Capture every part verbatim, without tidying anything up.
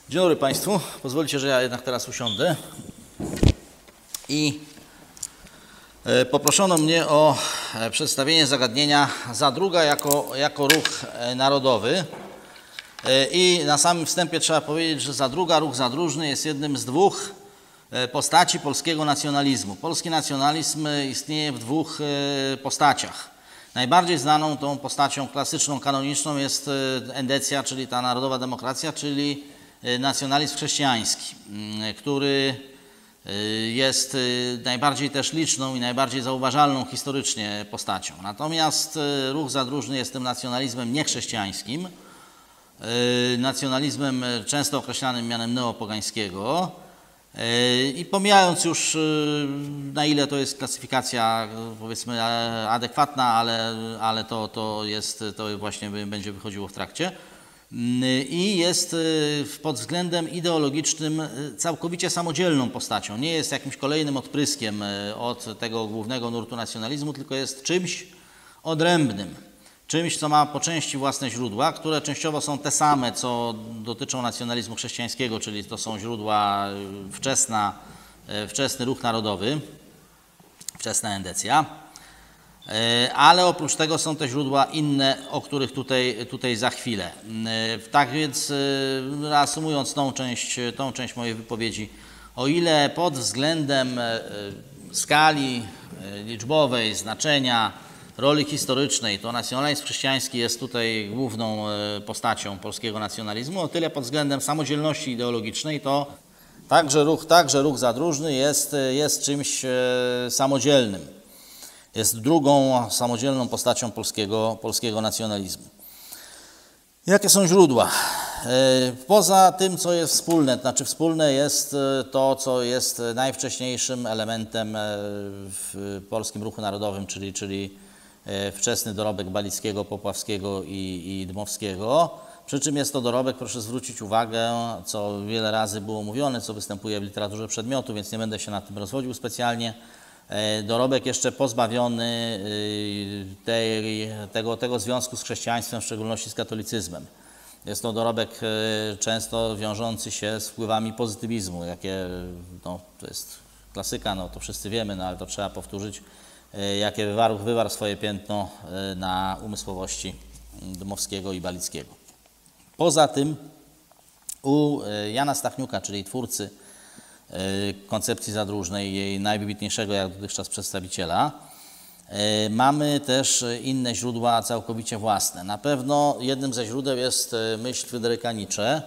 Dzień dobry Państwu. Pozwólcie, że ja jednak teraz usiądę. I poproszono mnie o przedstawienie zagadnienia Zadruga jako, jako ruch narodowy. I na samym wstępie trzeba powiedzieć, że Zadruga, ruch zadróżny jest jednym z dwóch postaci polskiego nacjonalizmu. Polski nacjonalizm istnieje w dwóch postaciach. Najbardziej znaną tą postacią klasyczną, kanoniczną jest endecja, czyli ta narodowa demokracja, czyli nacjonalizm chrześcijański, który jest najbardziej też liczną i najbardziej zauważalną historycznie postacią. Natomiast ruch zadróżny jest tym nacjonalizmem niechrześcijańskim, nacjonalizmem często określanym mianem neopogańskiego. I pomijając już, na ile to jest klasyfikacja, powiedzmy, adekwatna, ale, ale to, to, jest, to właśnie będzie wychodziło w trakcie. I jest pod względem ideologicznym całkowicie samodzielną postacią. Nie jest jakimś kolejnym odpryskiem od tego głównego nurtu nacjonalizmu, tylko jest czymś odrębnym. Czymś, co ma po części własne źródła, które częściowo są te same, co dotyczą nacjonalizmu chrześcijańskiego, czyli to są źródła wczesna, wczesny ruch narodowy, wczesna endecja. Ale oprócz tego są te źródła inne, o których tutaj, tutaj za chwilę. Tak więc reasumując tą część, tą część mojej wypowiedzi, o ile pod względem skali liczbowej, znaczenia, roli historycznej, to nacjonalizm chrześcijański jest tutaj główną postacią polskiego nacjonalizmu, o tyle pod względem samodzielności ideologicznej to także ruch, także ruch zadróżny jest, jest czymś samodzielnym. Jest drugą samodzielną postacią polskiego, polskiego nacjonalizmu. Jakie są źródła? Poza tym, co jest wspólne, to znaczy wspólne jest to, co jest najwcześniejszym elementem w polskim ruchu narodowym, czyli, czyli wczesny dorobek Balickiego, Popławskiego i, i Dmowskiego. Przy czym jest to dorobek, proszę zwrócić uwagę, co wiele razy było mówione, co występuje w literaturze przedmiotu, więc nie będę się nad tym rozwodził specjalnie. Dorobek jeszcze pozbawiony tej, tego, tego związku z chrześcijaństwem, w szczególności z katolicyzmem. Jest to dorobek często wiążący się z wpływami pozytywizmu, jakie, no, to jest klasyka, no to wszyscy wiemy, no ale to trzeba powtórzyć, jakie wywarł, wywarł swoje piętno na umysłowości Dmowskiego i Balickiego. Poza tym u Jana Stachniuka, czyli twórcy koncepcji zadróżnej, jej najwybitniejszego jak dotychczas przedstawiciela, mamy też inne źródła całkowicie własne. Na pewno jednym ze źródeł jest myśl Fryderyka Nietzsche,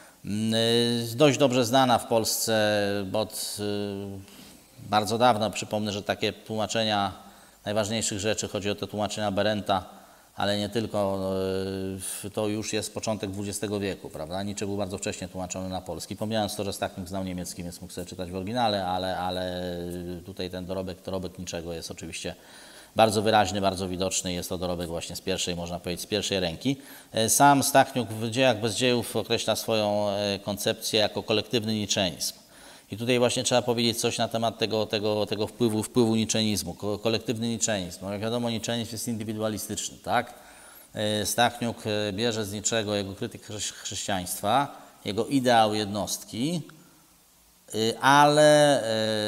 dość dobrze znana w Polsce od bardzo dawno. Przypomnę, że takie tłumaczenia najważniejszych rzeczy, chodzi o te tłumaczenia Berenta, ale nie tylko, to już jest początek dwudziestego wieku, prawda? Nietzsche był bardzo wcześnie tłumaczony na polski, pomijając to, że Stachniuk znał niemiecki, więc mógł sobie czytać w oryginale, ale, ale tutaj ten dorobek, dorobek Nietzschego jest oczywiście bardzo wyraźny, bardzo widoczny. Jest to dorobek właśnie z pierwszej, można powiedzieć, z pierwszej ręki. Sam Stachniuk w Dziejach bez dziejów określa swoją koncepcję jako kolektywny niczenizm. I tutaj właśnie trzeba powiedzieć coś na temat tego, tego, tego wpływu, wpływu niczenizmu, ko kolektywny niczenizm. No jak wiadomo, niczenizm jest indywidualistyczny, tak? Stachniuk bierze z Nietzschego jego krytyk chrześcijaństwa, jego ideał jednostki, ale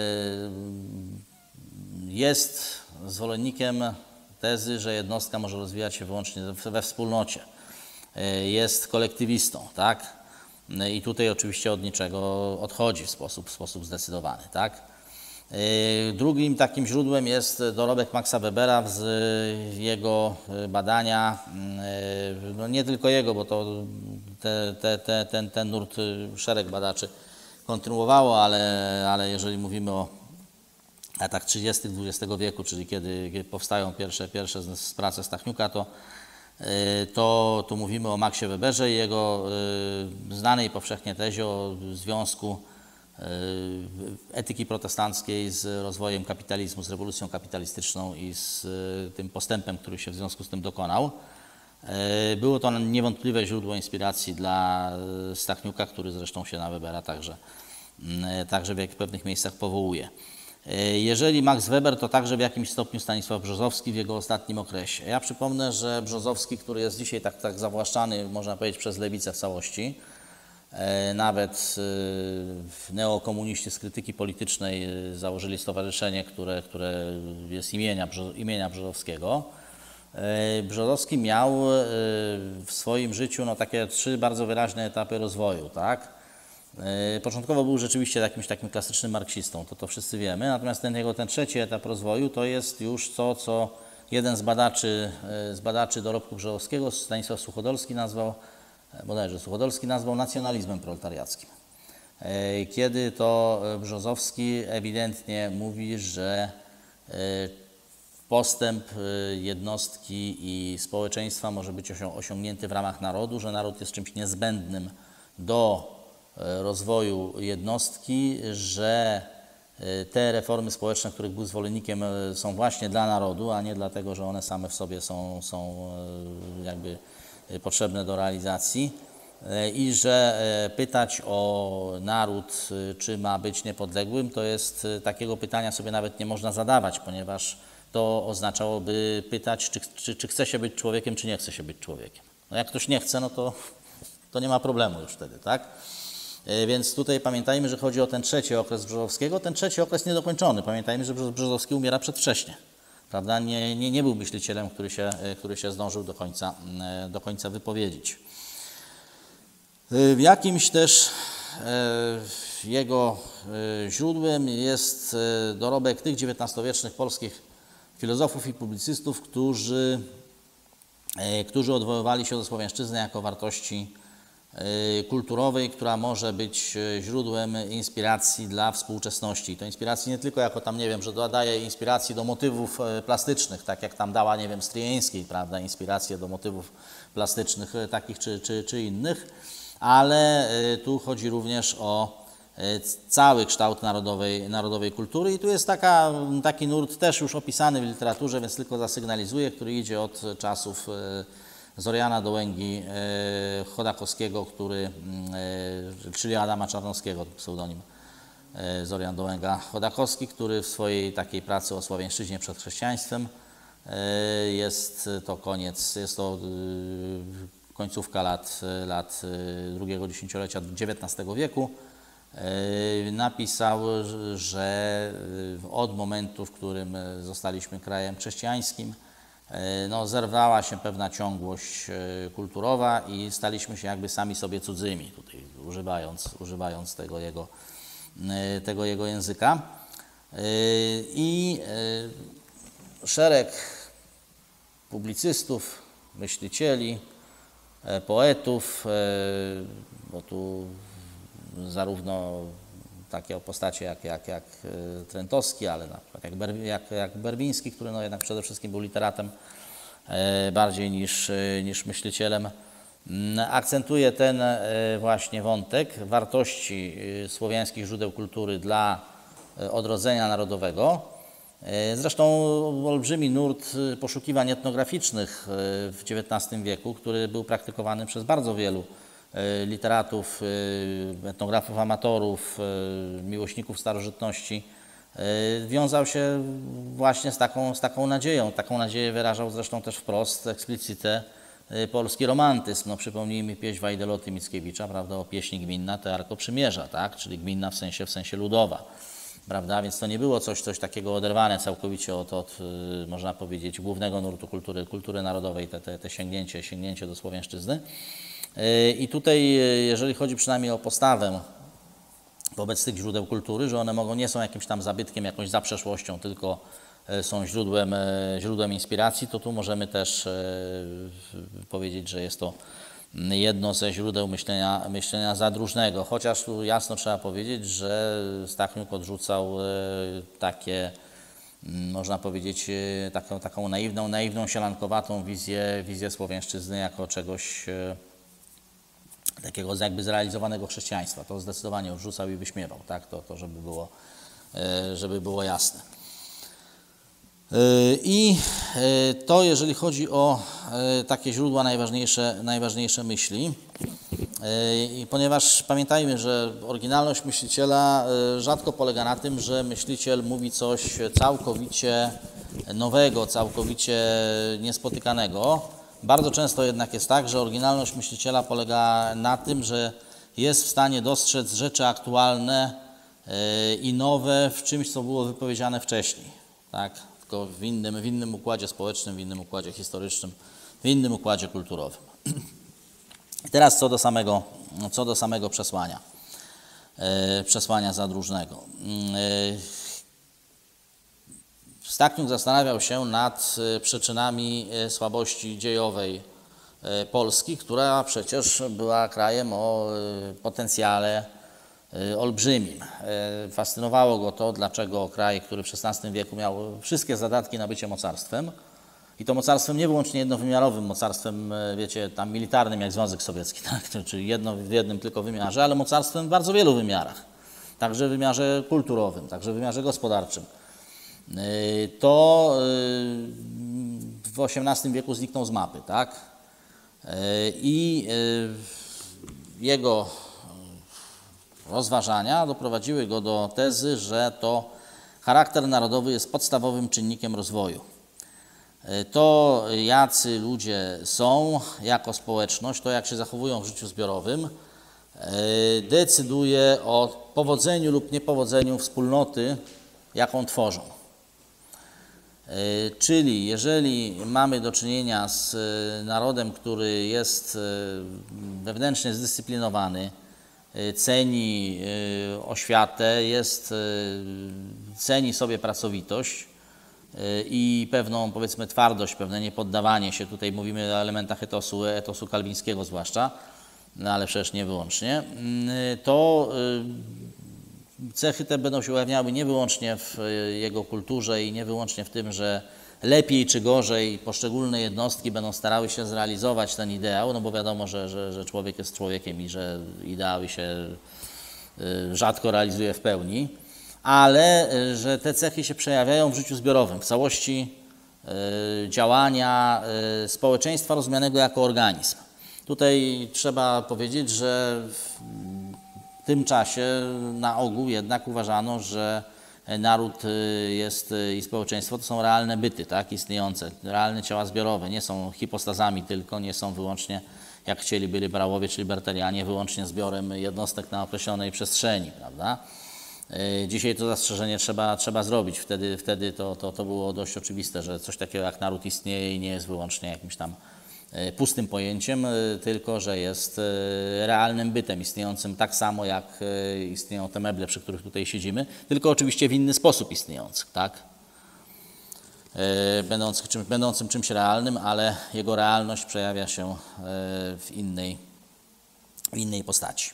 jest zwolennikiem tezy, że jednostka może rozwijać się wyłącznie we wspólnocie. Jest kolektywistą, tak? I tutaj oczywiście od niczego odchodzi w sposób, w sposób zdecydowany, tak? Drugim takim źródłem jest dorobek Maxa Webera z jego badania, no nie tylko jego, bo to te, te, te, ten, ten nurt szereg badaczy kontynuowało, ale, ale jeżeli mówimy o latach trzydziestych dwudziestego wieku, czyli kiedy, kiedy powstają pierwsze, pierwsze prace Stachniuka, to To, to mówimy o Maxie Weberze i jego y, znanej powszechnie tezie o związku y, etyki protestanckiej z rozwojem kapitalizmu, z rewolucją kapitalistyczną i z y, tym postępem, który się w związku z tym dokonał. Y, było to niewątpliwe źródło inspiracji dla Stachniuka, który zresztą się na Webera także, y, także w pewnych miejscach powołuje. Jeżeli Max Weber, to także w jakimś stopniu Stanisław Brzozowski w jego ostatnim okresie. Ja przypomnę, że Brzozowski, który jest dzisiaj tak, tak zawłaszczany, można powiedzieć, przez lewicę w całości, Nawet neokomuniści z krytyki politycznej założyli stowarzyszenie, które, które jest imienia, imienia Brzozowskiego. Brzozowski miał w swoim życiu no, takie trzy bardzo wyraźne etapy rozwoju. Tak? Początkowo był rzeczywiście jakimś takim klasycznym marksistą, to to wszyscy wiemy, natomiast ten jego ten trzeci etap rozwoju to jest już to, co jeden z badaczy, z badaczy dorobku Brzozowskiego, Stanisław Suchodolski nazwał, bodajże Suchodolski nazwał nacjonalizmem proletariackim. Kiedy to Brzozowski ewidentnie mówi, że postęp jednostki i społeczeństwa może być osiągnięty w ramach narodu, że naród jest czymś niezbędnym do rozwoju jednostki, że te reformy społeczne, których był zwolennikiem, są właśnie dla narodu, a nie dlatego, że one same w sobie są, są jakby potrzebne do realizacji i że pytać o naród, czy ma być niepodległym, to jest takiego pytania sobie nawet nie można zadawać, ponieważ to oznaczałoby pytać, czy, czy, czy chce się być człowiekiem, czy nie chce się być człowiekiem. No jak ktoś nie chce, no to, to nie ma problemu już wtedy, tak? Więc tutaj pamiętajmy, że chodzi o ten trzeci okres Brzozowskiego, ten trzeci okres niedokończony. Pamiętajmy, że Brzozowski umiera przedwcześnie. Prawda? Nie, nie, nie był myślicielem, który się, który się zdążył do końca, do końca wypowiedzieć. W jakimś też jego źródłem jest dorobek tych dziewiętnastowiecznych polskich filozofów i publicystów, którzy, którzy odwoływali się do słowiańszczyzny jako wartości kulturowej, która może być źródłem inspiracji dla współczesności. I to inspiracji nie tylko jako tam, nie wiem, że dodaje inspiracji do motywów plastycznych, tak jak tam dała, nie wiem, Stryjeńskiej, prawda, inspiracje do motywów plastycznych takich czy, czy, czy innych, ale tu chodzi również o cały kształt narodowej, narodowej kultury i tu jest taka, taki nurt też już opisany w literaturze, więc tylko zasygnalizuję, który idzie od czasów Zoriana Dołęgi, Chodakowskiego, który, czyli Adama Czarnowskiego, pseudonim Zorian Dołęga Chodakowski, który w swojej takiej pracy o słowiańszczyźnie przed chrześcijaństwem, jest to koniec, jest to końcówka lat, lat drugiego dziesięciolecia dziewiętnastego wieku, napisał, że od momentu, w którym zostaliśmy krajem chrześcijańskim, no, zerwała się pewna ciągłość kulturowa i staliśmy się jakby sami sobie cudzymi, tutaj używając, używając tego, jego, tego jego języka. I szereg publicystów, myślicieli, poetów, bo tu zarówno takie postacie jak, jak, jak Trentowski, ale na przykład jak, Ber, jak, jak Berwiński, który no jednak przede wszystkim był literatem e, bardziej niż, niż myślicielem, akcentuje ten e, właśnie wątek wartości słowiańskich źródeł kultury dla odrodzenia narodowego. E, zresztą olbrzymi nurt poszukiwań etnograficznych w dziewiętnastym wieku, który był praktykowany przez bardzo wielu literatów, etnografów, amatorów, miłośników starożytności, wiązał się właśnie z taką, z taką nadzieją. Taką nadzieję wyrażał zresztą też wprost, explicite, polski romantyzm. No, przypomnijmy pieśń Wajdeloty Mickiewicza, prawda, o pieśni gminna, te Arko Przymierza, tak? Czyli gminna w sensie, w sensie ludowa. Prawda? Więc to nie było coś, coś takiego oderwane całkowicie od, od, można powiedzieć, głównego nurtu kultury, kultury narodowej, te, te, te sięgnięcie, sięgnięcie do słowiańszczyzny. I tutaj, jeżeli chodzi przynajmniej o postawę wobec tych źródeł kultury, że one mogą, nie są jakimś tam zabytkiem, jakąś zaprzeszłością, tylko są źródłem, źródłem inspiracji, to tu możemy też powiedzieć, że jest to jedno ze źródeł myślenia, myślenia zadróżnego. Chociaż tu jasno trzeba powiedzieć, że Stachniuk odrzucał takie, można powiedzieć, taką, taką naiwną, naiwną, sielankowatą wizję, wizję słowiańszczyzny jako czegoś takiego jakby zrealizowanego chrześcijaństwa. To zdecydowanie odrzucał i wyśmiewał, tak? To, to żeby było, żeby było jasne. I to, jeżeli chodzi o takie źródła najważniejsze, najważniejsze myśli, i ponieważ pamiętajmy, że oryginalność myśliciela rzadko polega na tym, że myśliciel mówi coś całkowicie nowego, całkowicie niespotykanego. Bardzo często jednak jest tak, że oryginalność myśliciela polega na tym, że jest w stanie dostrzec rzeczy aktualne i nowe w czymś, co było wypowiedziane wcześniej, tak? Tylko w innym, w innym układzie społecznym, w innym układzie historycznym, w innym układzie kulturowym. I teraz co do samego, co do samego przesłania, przesłania zadróżnego. Stachniuk zastanawiał się nad przyczynami słabości dziejowej Polski, która przecież była krajem o potencjale olbrzymim. Fascynowało go to, dlaczego kraj, który w szesnastym wieku miał wszystkie zadatki na bycie mocarstwem, i to mocarstwem nie wyłącznie jednowymiarowym, mocarstwem, wiecie, tam militarnym, jak Związek Sowiecki, tak? Czyli jedno, w jednym tylko wymiarze, ale mocarstwem w bardzo wielu wymiarach. Także w wymiarze kulturowym, także w wymiarze gospodarczym. To w osiemnastym wieku zniknął z mapy, tak? I jego rozważania doprowadziły go do tezy, że to charakter narodowy jest podstawowym czynnikiem rozwoju. To, jacy ludzie są jako społeczność, to jak się zachowują w życiu zbiorowym, decyduje o powodzeniu lub niepowodzeniu wspólnoty, jaką tworzą. Czyli jeżeli mamy do czynienia z narodem, który jest wewnętrznie zdyscyplinowany, ceni oświatę, jest, ceni sobie pracowitość i pewną, powiedzmy, twardość, pewne niepoddawanie się, tutaj mówimy o elementach etosu, etosu kalwińskiego zwłaszcza, no ale przecież nie wyłącznie, to cechy te będą się ujawniały nie wyłącznie w jego kulturze i nie wyłącznie w tym, że lepiej czy gorzej poszczególne jednostki będą starały się zrealizować ten ideał, no bo wiadomo, że, że, że człowiek jest człowiekiem i że ideały się rzadko realizuje w pełni, ale że te cechy się przejawiają w życiu zbiorowym, w całości działania społeczeństwa rozumianego jako organizm. Tutaj trzeba powiedzieć, że w tym czasie na ogół jednak uważano, że naród jest i społeczeństwo to są realne byty, tak, istniejące, realne ciała zbiorowe, nie są hipostazami tylko, nie są wyłącznie, jak chcieliby liberałowie czy libertarianie, wyłącznie zbiorem jednostek na określonej przestrzeni, prawda. Dzisiaj to zastrzeżenie trzeba, trzeba zrobić, wtedy, wtedy to, to, to było dość oczywiste, że coś takiego jak naród istnieje i nie jest wyłącznie jakimś tam pustym pojęciem, tylko że jest realnym bytem, istniejącym tak samo jak istnieją te meble, przy których tutaj siedzimy, tylko oczywiście w inny sposób istniejących, tak? Będącym, czym, będącym czymś realnym, ale jego realność przejawia się w innej, w innej postaci.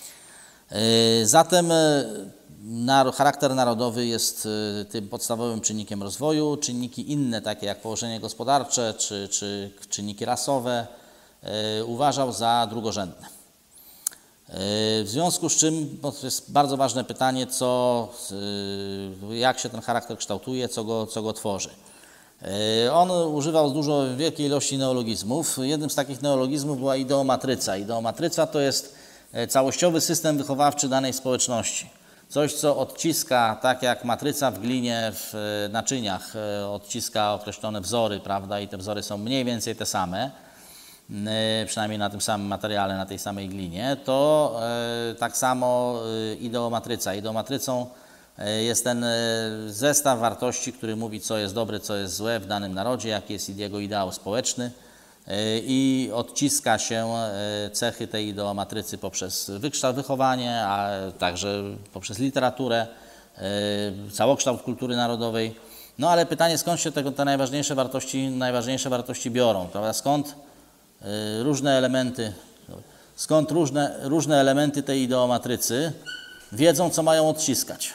Zatem charakter narodowy jest tym podstawowym czynnikiem rozwoju. Czynniki inne, takie jak położenie gospodarcze czy, czy czynniki rasowe, uważał za drugorzędne. W związku z czym to jest bardzo ważne pytanie, co, jak się ten charakter kształtuje, co go, co go tworzy. On używał dużo wielkiej ilości neologizmów. Jednym z takich neologizmów była ideomatryca. Ideomatryca to jest całościowy system wychowawczy danej społeczności. Coś, co odciska, tak jak matryca w glinie, w naczyniach, odciska określone wzory, prawda, i te wzory są mniej więcej te same, przynajmniej na tym samym materiale, na tej samej glinie, to tak samo ideomatryca. Ideomatrycą jest ten zestaw wartości, który mówi, co jest dobre, co jest złe w danym narodzie, jaki jest jego ideał społeczny, i odciska się cechy tej ideomatrycy poprzez wykształt, wychowanie, a także poprzez literaturę, całokształt kultury narodowej. No ale pytanie, skąd się tego, te najważniejsze wartości, najważniejsze wartości biorą, prawda? Skąd różne elementy, skąd różne, różne elementy tej ideomatrycy wiedzą, co mają odciskać.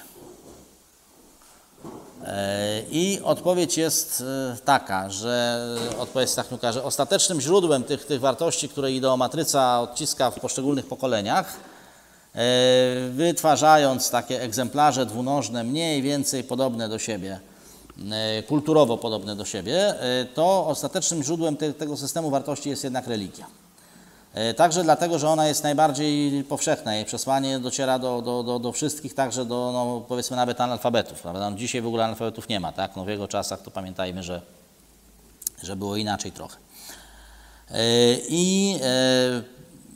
I odpowiedź jest taka, że odpowiedź Stachniuka, że ostatecznym źródłem tych, tych wartości, które ideomatryca odciska w poszczególnych pokoleniach, wytwarzając takie egzemplarze dwunożne, mniej więcej podobne do siebie, kulturowo podobne do siebie, to ostatecznym źródłem te, tego systemu wartości jest jednak religia. Także dlatego, że ona jest najbardziej powszechna, jej przesłanie dociera do, do, do, do wszystkich, także do, no, powiedzmy, nawet analfabetów, prawda? No, dzisiaj w ogóle analfabetów nie ma, tak? No, w jego czasach to pamiętajmy, że, że było inaczej trochę. I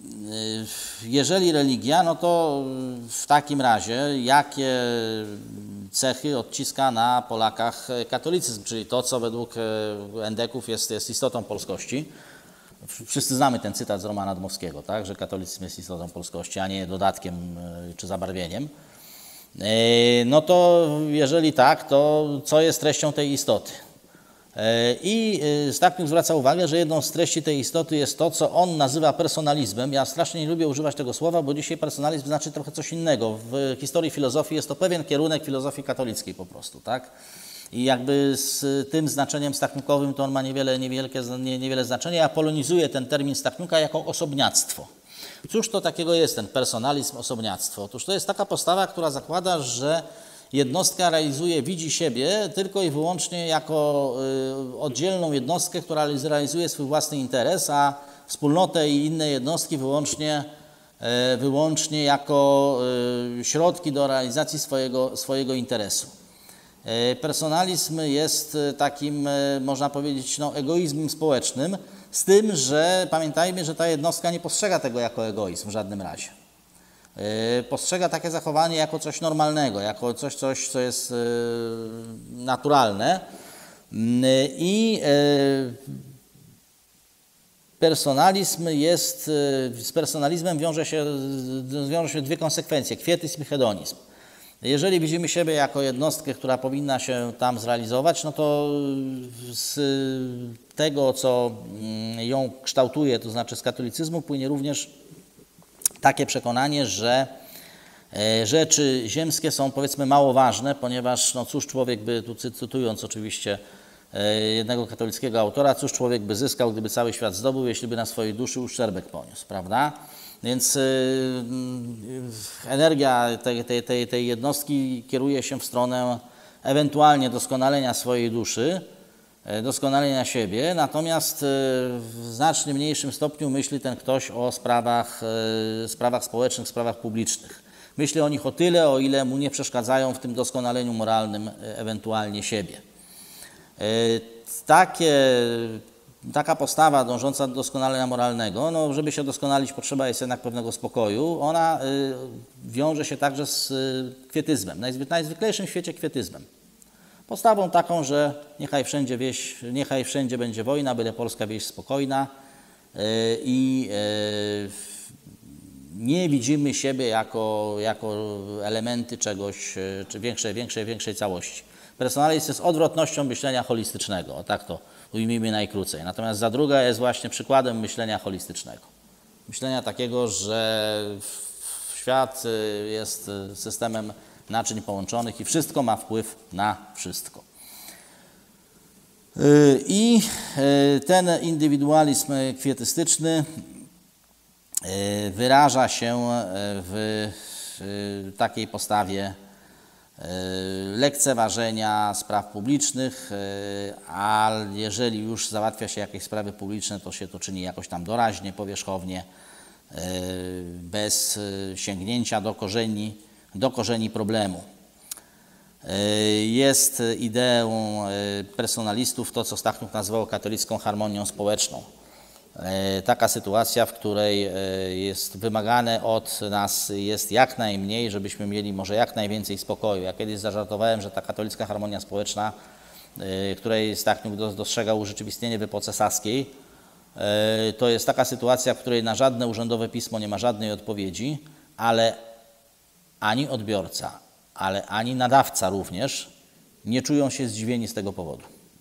Jeżeli religia, no to w takim razie jakie cechy odciska na Polakach katolicyzm, czyli to, co według endeków jest, jest istotą polskości. Wszyscy znamy ten cytat z Romana Dmowskiego, tak? Że katolicyzm jest istotą polskości, a nie dodatkiem czy zabarwieniem. No to jeżeli tak, to co jest treścią tej istoty? I Stachniuk zwraca uwagę, że jedną z treści tej istoty jest to, co on nazywa personalizmem. Ja strasznie nie lubię używać tego słowa, bo dzisiaj personalizm znaczy trochę coś innego. W historii filozofii jest to pewien kierunek filozofii katolickiej po prostu, tak? I jakby z tym znaczeniem stachniukowym to on ma niewiele, niewielkie, nie, niewiele znaczenia. Ja polonizuje ten termin Stachniuka jako osobniactwo. Cóż to takiego jest ten personalizm, osobniactwo? Otóż to jest taka postawa, która zakłada, że jednostka realizuje, widzi siebie tylko i wyłącznie jako y, oddzielną jednostkę, która realizuje swój własny interes, a wspólnotę i inne jednostki wyłącznie, y, wyłącznie jako y, środki do realizacji swojego, swojego interesu. Y, personalizm jest takim, y, można powiedzieć, no, egoizmem społecznym, z tym, że pamiętajmy, że ta jednostka nie postrzega tego jako egoizm w żadnym razie. Postrzega takie zachowanie jako coś normalnego, jako coś, coś co jest naturalne i personalizm jest, z personalizmem wiąże się, wiąże się dwie konsekwencje, kwietyzm i hedonizm. Jeżeli widzimy siebie jako jednostkę, która powinna się tam zrealizować, no to z tego, co ją kształtuje, to znaczy z katolicyzmu, płynie również takie przekonanie, że rzeczy ziemskie są, powiedzmy, mało ważne, ponieważ no cóż człowiek by, tu cytując oczywiście jednego katolickiego autora, cóż człowiek by zyskał, gdyby cały świat zdobył, jeśli by na swojej duszy uszczerbek poniósł, prawda? Więc energia tej, tej, tej, tej jednostki kieruje się w stronę ewentualnie doskonalenia swojej duszy, doskonalenia siebie, natomiast w znacznie mniejszym stopniu myśli ten ktoś o sprawach, sprawach społecznych, sprawach publicznych. Myśli o nich o tyle, o ile mu nie przeszkadzają w tym doskonaleniu moralnym ewentualnie siebie. Takie, taka postawa dążąca do doskonalenia moralnego, no żeby się doskonalić, potrzeba jest jednak pewnego spokoju, ona wiąże się także z kwietyzmem, w najzwyklejszym świecie kwietyzmem. Postawą taką, że niechaj wszędzie, wieś, niechaj wszędzie będzie wojna, byle polska wieś spokojna i nie widzimy siebie jako, jako elementy czegoś, czy większej, większej, większej całości. Personalizm jest odwrotnością myślenia holistycznego, o tak to ujmijmy najkrócej. Natomiast za druga jest właśnie przykładem myślenia holistycznego. Myślenia takiego, że świat jest systemem naczyń połączonych i wszystko ma wpływ na wszystko. I ten indywidualizm kwietystyczny wyraża się w takiej postawie lekceważenia spraw publicznych, a jeżeli już załatwia się jakieś sprawy publiczne, to się to czyni jakoś tam doraźnie, powierzchownie, bez sięgnięcia do korzeni, do korzeni problemu. Jest ideą personalistów to, co Stachniuk nazwał katolicką harmonią społeczną. Taka sytuacja, w której jest wymagane od nas jest jak najmniej, żebyśmy mieli może jak najwięcej spokoju. Ja kiedyś zażartowałem, że ta katolicka harmonia społeczna, której Stachniuk dostrzegał urzeczywistnienie w epoce saskiej, to jest taka sytuacja, w której na żadne urzędowe pismo nie ma żadnej odpowiedzi, ale ani odbiorca, ale ani nadawca również nie czują się zdziwieni z tego powodu.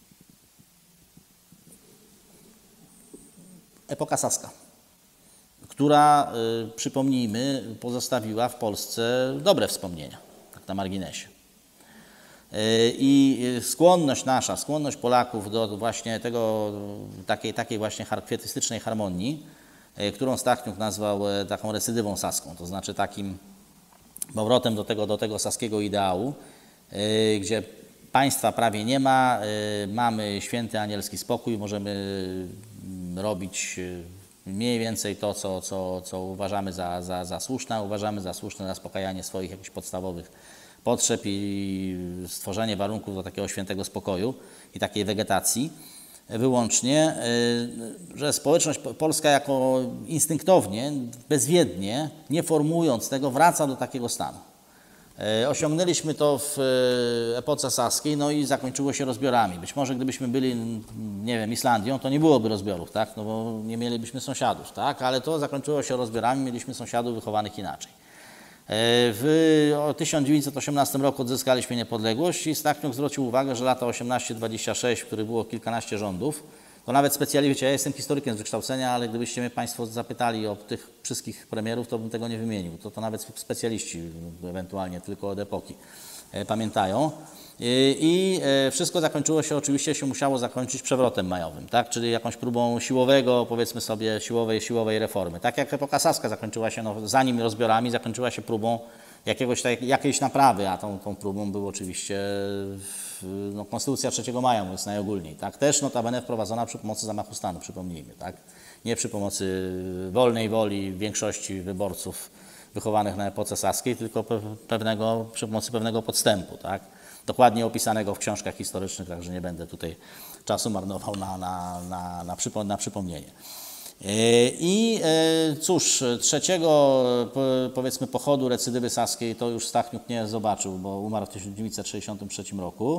Epoka saska, która, y, przypomnijmy, pozostawiła w Polsce dobre wspomnienia, tak na marginesie. Y, I skłonność nasza, skłonność Polaków do właśnie tego, takiej, takiej właśnie kwietystycznej harmonii, y, którą Stachniuk nazwał y, taką recydywą saską, to znaczy takim powrotem do tego, do tego saskiego ideału, y, gdzie państwa prawie nie ma, y, mamy święty anielski spokój, możemy robić mniej więcej to, co, co, co uważamy za, za, za słuszne, uważamy za słuszne zaspokajanie swoich jakichś podstawowych potrzeb i stworzenie warunków do takiego świętego spokoju i takiej wegetacji. wyłącznie, że społeczność polska jako instynktownie, bezwiednie, nie formując tego, wraca do takiego stanu. Osiągnęliśmy to w epoce saskiej, no i zakończyło się rozbiorami. Być może gdybyśmy byli, nie wiem, Islandią, to nie byłoby rozbiorów, tak? No bo nie mielibyśmy sąsiadów, tak? Ale to zakończyło się rozbiorami, mieliśmy sąsiadów wychowanych inaczej. W tysiąc dziewięćset osiemnastym roku odzyskaliśmy niepodległość i Stachniuk zwrócił uwagę, że lata osiemnaście dwadzieścia sześć, w których było kilkanaście rządów, to nawet specjaliści, ja jestem historykiem z wykształcenia, ale gdybyście mnie Państwo zapytali o tych wszystkich premierów, to bym tego nie wymienił. To, to nawet specjaliści ewentualnie tylko od epoki pamiętają. I, i wszystko zakończyło się, oczywiście się musiało zakończyć przewrotem majowym, tak? Czyli jakąś próbą siłowego, powiedzmy sobie, siłowej, siłowej reformy. Tak jak epoka saska zakończyła się, no, zanim rozbiorami, zakończyła się próbą jakiegoś, tak, jakiejś naprawy, a tą, tą próbą był oczywiście no, Konstytucja trzeciego maja, mówiąc najogólniej. Tak? Też notabene wprowadzona przy pomocy zamachu stanu, przypomnijmy. Tak? Nie przy pomocy wolnej woli większości wyborców wychowanych na epoce saskiej, tylko pewnego, przy pomocy pewnego podstępu. Tak? Dokładnie opisanego w książkach historycznych, także nie będę tutaj czasu marnował na, na, na, na, przypo, na przypomnienie. I cóż, trzeciego powiedzmy pochodu recydywy saskiej to już Stachniuk nie zobaczył, bo umarł w tysiąc dziewięćset sześćdziesiątym trzecim roku,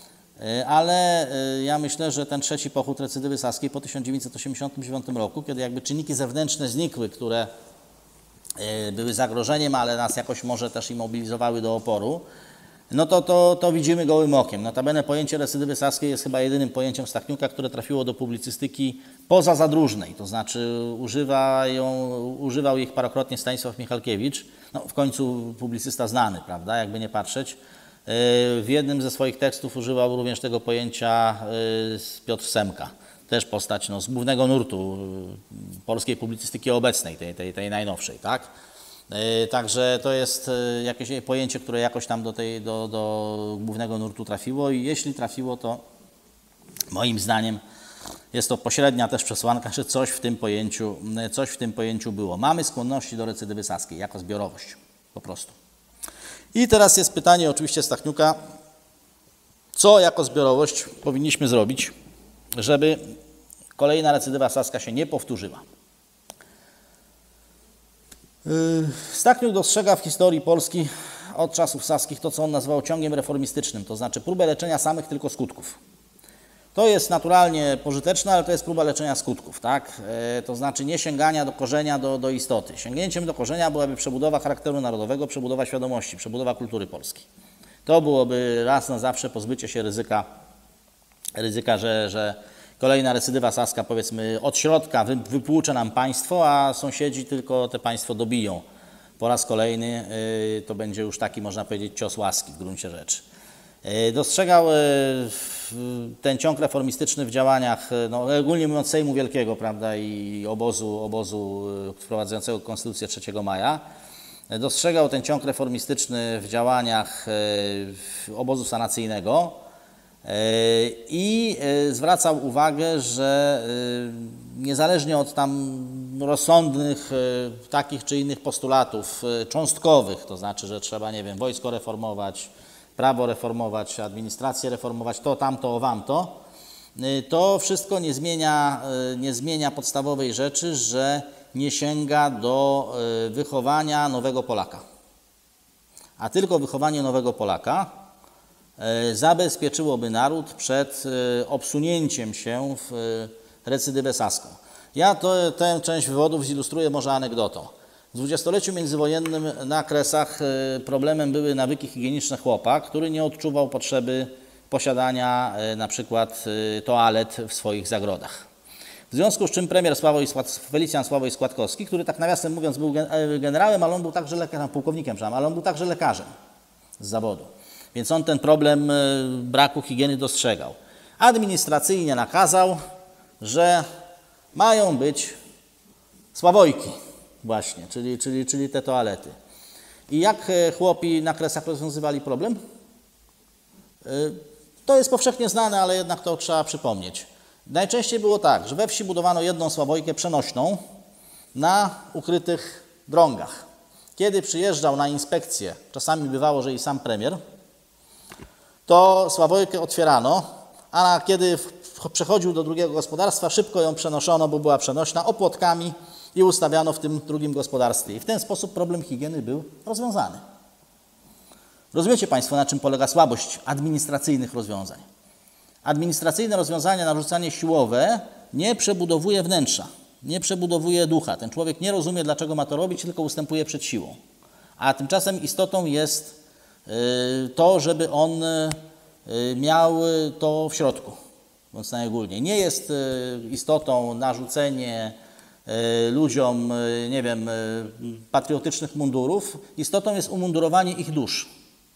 ale ja myślę, że ten trzeci pochód recydywy saskiej po tysiąc dziewięćset osiemdziesiątym dziewiątym roku, kiedy jakby czynniki zewnętrzne znikły, które były zagrożeniem, ale nas jakoś może też immobilizowały do oporu, no to, to, to widzimy gołym okiem. Notabene pojęcie recydywy saskiej jest chyba jedynym pojęciem Stachniuka, które trafiło do publicystyki poza zadróżnej, to znaczy używa ją, używał ich parokrotnie Stanisław Michalkiewicz, no w końcu publicysta znany, prawda, jakby nie patrzeć. W jednym ze swoich tekstów używał również tego pojęcia Piotr Semka, też postać no, z głównego nurtu polskiej publicystyki obecnej, tej, tej, tej najnowszej, tak? Także to jest jakieś pojęcie, które jakoś tam do, tej, do, do głównego nurtu trafiło i jeśli trafiło, to moim zdaniem jest to pośrednia też przesłanka, że coś w tym pojęciu, coś w tym pojęciu było. Mamy skłonności do recydywy saskiej jako zbiorowość, po prostu. I teraz jest pytanie oczywiście Stachniuka, co jako zbiorowość powinniśmy zrobić, żeby kolejna recydywa saska się nie powtórzyła. Stachniuk dostrzega w historii Polski od czasów saskich to, co on nazywał ciągiem reformistycznym, to znaczy próbę leczenia samych tylko skutków. To jest naturalnie pożyteczne, ale to jest próba leczenia skutków, tak? To znaczy nie sięgania do korzenia, do, do istoty. Sięgnięciem do korzenia byłaby przebudowa charakteru narodowego, przebudowa świadomości, przebudowa kultury polskiej. To byłoby raz na zawsze pozbycie się ryzyka, ryzyka że, że kolejna recydywa saska, powiedzmy, od środka wypłucze nam państwo, a sąsiedzi tylko te państwo dobiją. Po raz kolejny to będzie już taki, można powiedzieć, cios łaski w gruncie rzeczy. Dostrzegał ten ciąg reformistyczny w działaniach, no, ogólnie mówiąc, Sejmu Wielkiego, prawda, i obozu, obozu wprowadzającego Konstytucję trzeciego maja. Dostrzegał ten ciąg reformistyczny w działaniach obozu sanacyjnego. I zwracał uwagę, że niezależnie od tam rozsądnych takich czy innych postulatów cząstkowych, to znaczy, że trzeba, nie wiem, wojsko reformować, prawo reformować, administrację reformować, to, tamto, owamto, to wszystko nie zmienia, nie zmienia podstawowej rzeczy, że nie sięga do wychowania nowego Polaka. A tylko wychowanie nowego Polaka zabezpieczyłoby naród przed obsunięciem się w recydywę saską. Ja to, tę część wywodów zilustruję może anegdotą. W dwudziestoleciu międzywojennym na Kresach problemem były nawyki higieniczne chłopa, który nie odczuwał potrzeby posiadania na przykład toalet w swoich zagrodach. W związku z czym premier Sławoj, Felicjan Sławoj Składkowski, który tak nawiasem mówiąc był generałem, ale on był także lekarzem, pułkownikiem, ale on był także lekarzem z zawodu. Więc on ten problem braku higieny dostrzegał. Administracyjnie nakazał, że mają być Sławojki właśnie, czyli, czyli, czyli te toalety. I jak chłopi na Kresach rozwiązywali problem? To jest powszechnie znane, ale jednak to trzeba przypomnieć. Najczęściej było tak, że we wsi budowano jedną Sławojkę przenośną na ukrytych drągach. Kiedy przyjeżdżał na inspekcję, czasami bywało, że i sam premier, to Sławojkę otwierano, a kiedy przechodził do drugiego gospodarstwa, szybko ją przenoszono, bo była przenośna, opłotkami i ustawiano w tym drugim gospodarstwie. I w ten sposób problem higieny był rozwiązany. Rozumiecie Państwo, na czym polega słabość administracyjnych rozwiązań? Administracyjne rozwiązania, narzucanie siłowe nie przebudowuje wnętrza, nie przebudowuje ducha. Ten człowiek nie rozumie, dlaczego ma to robić, tylko ustępuje przed siłą. A tymczasem istotą jest to, żeby on miał to w środku, mówiąc najogólniej. Nie jest istotą narzucenie ludziom, nie wiem, patriotycznych mundurów. Istotą jest umundurowanie ich dusz.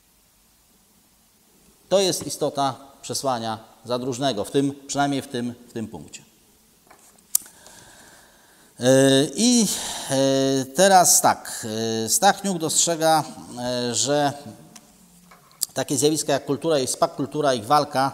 To jest istota przesłania Zadróżnego, w tym, przynajmniej w tym, w tym punkcie. I teraz tak, Stachniuk dostrzega, że takie zjawiska jak kultura i spakkultura, ich walka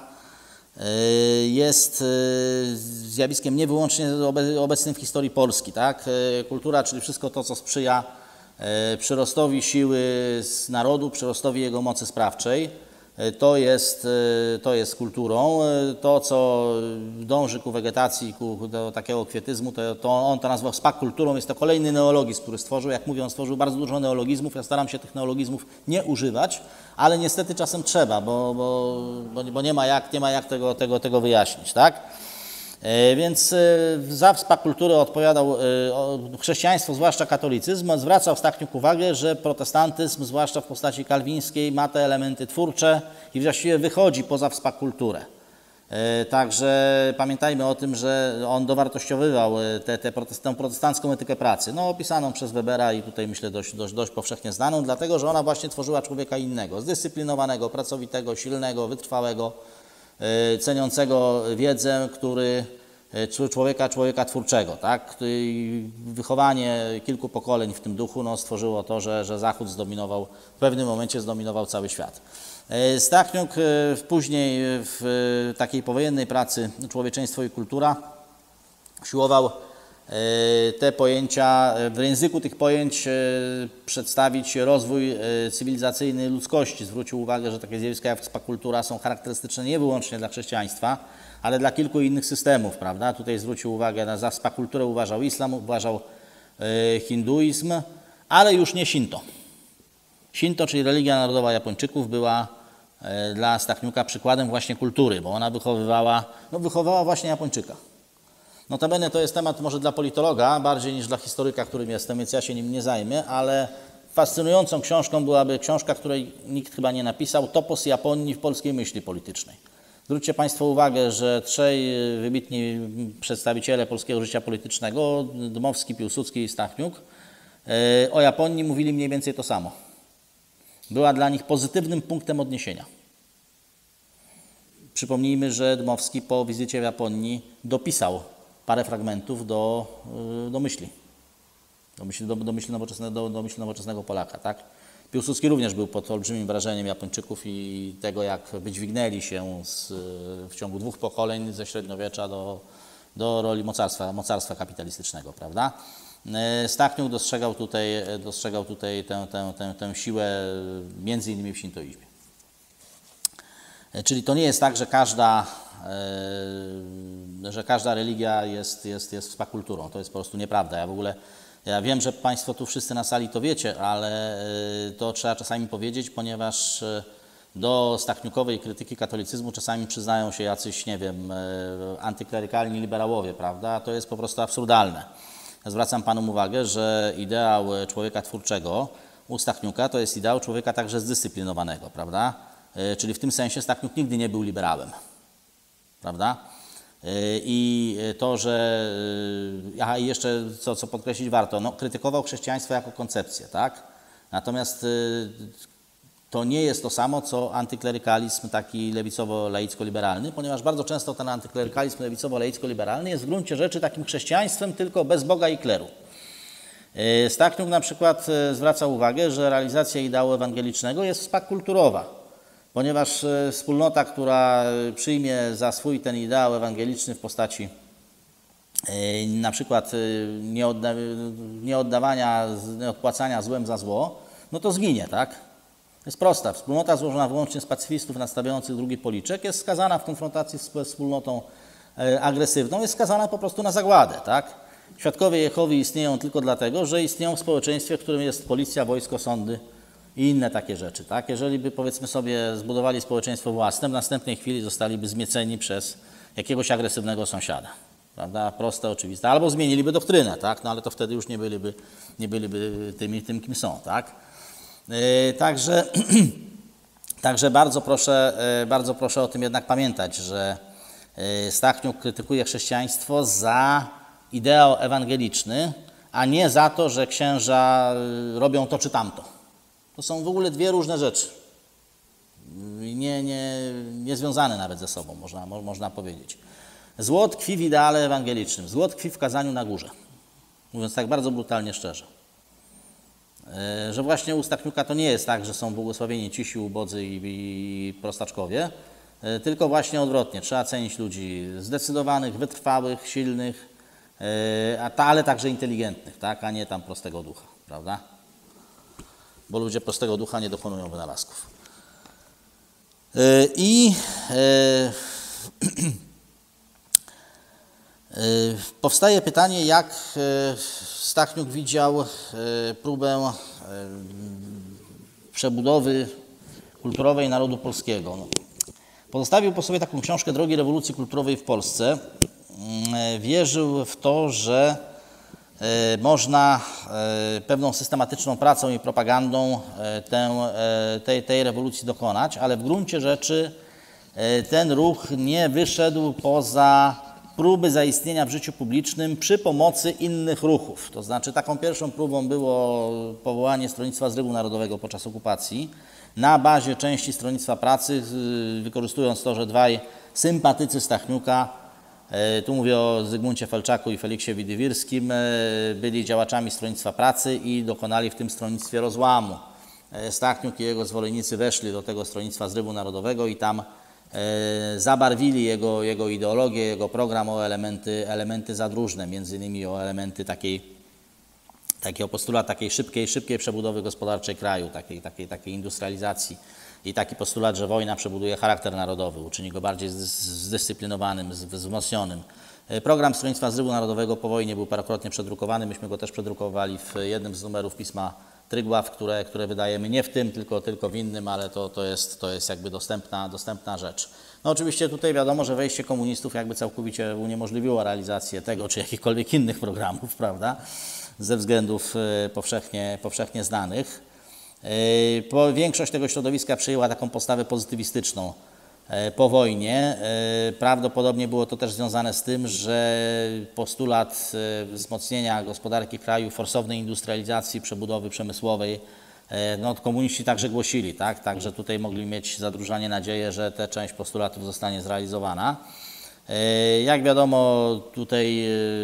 jest zjawiskiem nie wyłącznie obecnym w historii Polski. Tak? Kultura, czyli wszystko to, co sprzyja przyrostowi siły z narodu, przyrostowi jego mocy sprawczej. To jest, to jest kulturą. To, co dąży ku wegetacji, ku, do takiego kwietyzmu, to, to on to nazwał spakkulturą. Jest to kolejny neologizm, który stworzył. Jak mówię, on stworzył bardzo dużo neologizmów. Ja staram się tych neologizmów nie używać, ale niestety czasem trzeba, bo, bo, bo, bo nie ma jak, nie ma jak tego, tego, tego wyjaśnić. Tak? Więc za spakkulturę odpowiadał chrześcijaństwo, zwłaszcza katolicyzm. Zwracał Stachniuk uwagę, że protestantyzm, zwłaszcza w postaci kalwińskiej, ma te elementy twórcze i właściwie wychodzi poza spakkulturę. Także pamiętajmy o tym, że on dowartościowywał tę te, te protestancką etykę pracy, no, opisaną przez Webera i tutaj myślę dość, dość, dość powszechnie znaną, dlatego że ona właśnie tworzyła człowieka innego, zdyscyplinowanego, pracowitego, silnego, wytrwałego, ceniącego wiedzę, który człowieka, człowieka twórczego. Tak? Wychowanie kilku pokoleń w tym duchu no, stworzyło to, że, że Zachód zdominował, w pewnym momencie zdominował cały świat. Stachniuk później w takiej powojennej pracy Człowieczeństwo i kultura siłował te pojęcia, w języku tych pojęć przedstawić rozwój cywilizacyjny ludzkości. Zwrócił uwagę, że takie zjawiska jak spakkultura są charakterystyczne nie wyłącznie dla chrześcijaństwa, ale dla kilku innych systemów, prawda? Tutaj zwrócił uwagę na za spakkulturę, uważał islam, uważał hinduizm, ale już nie Shinto. Shinto, czyli religia narodowa Japończyków, była dla Stachniuka przykładem właśnie kultury, bo ona wychowywała, no wychowała właśnie Japończyka. Notabene to jest temat może dla politologa, bardziej niż dla historyka, którym jestem, więc ja się nim nie zajmę, ale fascynującą książką byłaby książka, której nikt chyba nie napisał, Topos Japonii w polskiej myśli politycznej. Zwróćcie Państwo uwagę, że trzej wybitni przedstawiciele polskiego życia politycznego, Dmowski, Piłsudski i Stachniuk, o Japonii mówili mniej więcej to samo. Była dla nich pozytywnym punktem odniesienia. Przypomnijmy, że Dmowski po wizycie w Japonii dopisał parę fragmentów do, do myśli, do myśli, do, do myśli, nowoczesnego, do, do myśli nowoczesnego Polaka. Tak? Piłsudski również był pod olbrzymim wrażeniem Japończyków i tego, jak wydźwignęli się z, w ciągu dwóch pokoleń ze średniowiecza do, do roli mocarstwa, mocarstwa kapitalistycznego. Prawda? Stachniuk dostrzegał tutaj, dostrzegał tutaj tę, tę, tę, tę siłę między innymi w szintoizmie. Czyli to nie jest tak, że każda, że każda religia jest, jest, jest spakkulturą. To jest po prostu nieprawda. Ja w ogóle, ja wiem, że Państwo tu wszyscy na sali to wiecie, ale to trzeba czasami powiedzieć, ponieważ do stachniukowej krytyki katolicyzmu czasami przyznają się jacyś, nie wiem, antyklerykalni liberałowie, prawda? To jest po prostu absurdalne. Zwracam Panom uwagę, że ideał człowieka twórczego u Stachniuka to jest ideał człowieka także zdyscyplinowanego, prawda? Czyli w tym sensie Stachniuk nigdy nie był liberałem, prawda? I to, że, aha, i jeszcze co, co podkreślić warto, no, krytykował chrześcijaństwo jako koncepcję, tak? Natomiast to nie jest to samo, co antyklerykalizm taki lewicowo-laicko-liberalny, ponieważ bardzo często ten antyklerykalizm lewicowo-laicko-liberalny jest w gruncie rzeczy takim chrześcijaństwem tylko bez Boga i kleru. Stachniuk na przykład zwraca uwagę, że realizacja ideału ewangelicznego jest spakkulturowa, ponieważ wspólnota, która przyjmie za swój ten ideał ewangeliczny w postaci na przykład nieodda, nieoddawania, nieodpłacania złem za zło, no to zginie, tak? Jest prosta. Wspólnota złożona wyłącznie z pacyfistów nastawiających drugi policzek jest skazana w konfrontacji z wspólnotą agresywną, jest skazana po prostu na zagładę, tak? Świadkowie Jehowy istnieją tylko dlatego, że istnieją w społeczeństwie, w którym jest policja, wojsko, sądy i inne takie rzeczy, tak? Jeżeli by, powiedzmy sobie, zbudowali społeczeństwo własne, w następnej chwili zostaliby zmieceni przez jakiegoś agresywnego sąsiada, prawda? Proste, oczywiste. Albo zmieniliby doktrynę, tak? No ale to wtedy już nie byliby, nie byliby tymi, tym, kim są, tak? Yy, także, także bardzo proszę, yy, bardzo proszę o tym jednak pamiętać, że yy, Stachniuk krytykuje chrześcijaństwo za ideał ewangeliczny, a nie za to, że księża robią to czy tamto. To są w ogóle dwie różne rzeczy. Nie, nie, nie związane nawet ze sobą, można, można powiedzieć. Zło tkwi w ideale ewangelicznym, zło tkwi w kazaniu na górze. Mówiąc tak bardzo brutalnie, szczerze. Że właśnie u Stachniuka to nie jest tak, że są błogosławieni cisi, ubodzy i, i prostaczkowie, tylko właśnie odwrotnie. Trzeba cenić ludzi zdecydowanych, wytrwałych, silnych, a ta, ale także inteligentnych, tak? A nie tam prostego ducha, prawda? Bo ludzie prostego ducha nie dokonują wynalazków. I powstaje pytanie, jak Stachniuk widział próbę przebudowy kulturowej narodu polskiego. Pozostawił po sobie taką książkę Drogi rewolucji kulturowej w Polsce. Wierzył w to, że można pewną systematyczną pracą i propagandą tę, tej, tej rewolucji dokonać, ale w gruncie rzeczy ten ruch nie wyszedł poza próby zaistnienia w życiu publicznym przy pomocy innych ruchów. To znaczy taką pierwszą próbą było powołanie Stronnictwa Zrywu Narodowego podczas okupacji na bazie części Stronnictwa Pracy, wykorzystując to, że dwaj sympatycy Stachniuka, tu mówię o Zygmuncie Felczaku i Feliksie Widywirskim, byli działaczami Stronnictwa Pracy i dokonali w tym stronnictwie rozłamu. Stachniuk i jego zwolennicy weszli do tego Stronnictwa Zrywu Narodowego i tam zabarwili jego, jego ideologię, jego program o elementy, elementy zadróżne, między innymi o elementy takiej, takiego postulat takiej szybkiej, szybkiej przebudowy gospodarczej kraju, takiej, takiej, takiej industrializacji i taki postulat, że wojna przebuduje charakter narodowy, uczyni go bardziej zdyscyplinowanym, wzmocnionym. Program Stronnictwa Zrywu Narodowego po wojnie był parokrotnie przedrukowany, myśmy go też przedrukowali w jednym z numerów pisma Trygław, które, które wydajemy nie w tym, tylko, tylko w innym, ale to, to, jest, to jest jakby dostępna, dostępna rzecz. No oczywiście tutaj wiadomo, że wejście komunistów jakby całkowicie uniemożliwiło realizację tego czy jakichkolwiek innych programów, prawda, ze względów powszechnie, powszechnie znanych. Większość tego środowiska przyjęła taką postawę pozytywistyczną po wojnie. Prawdopodobnie było to też związane z tym, że postulat wzmocnienia gospodarki kraju, forsownej industrializacji, przebudowy przemysłowej, no komuniści także głosili, tak? Także tutaj mogli mieć zadłużanie nadzieję, że ta część postulatów zostanie zrealizowana. Jak wiadomo, tutaj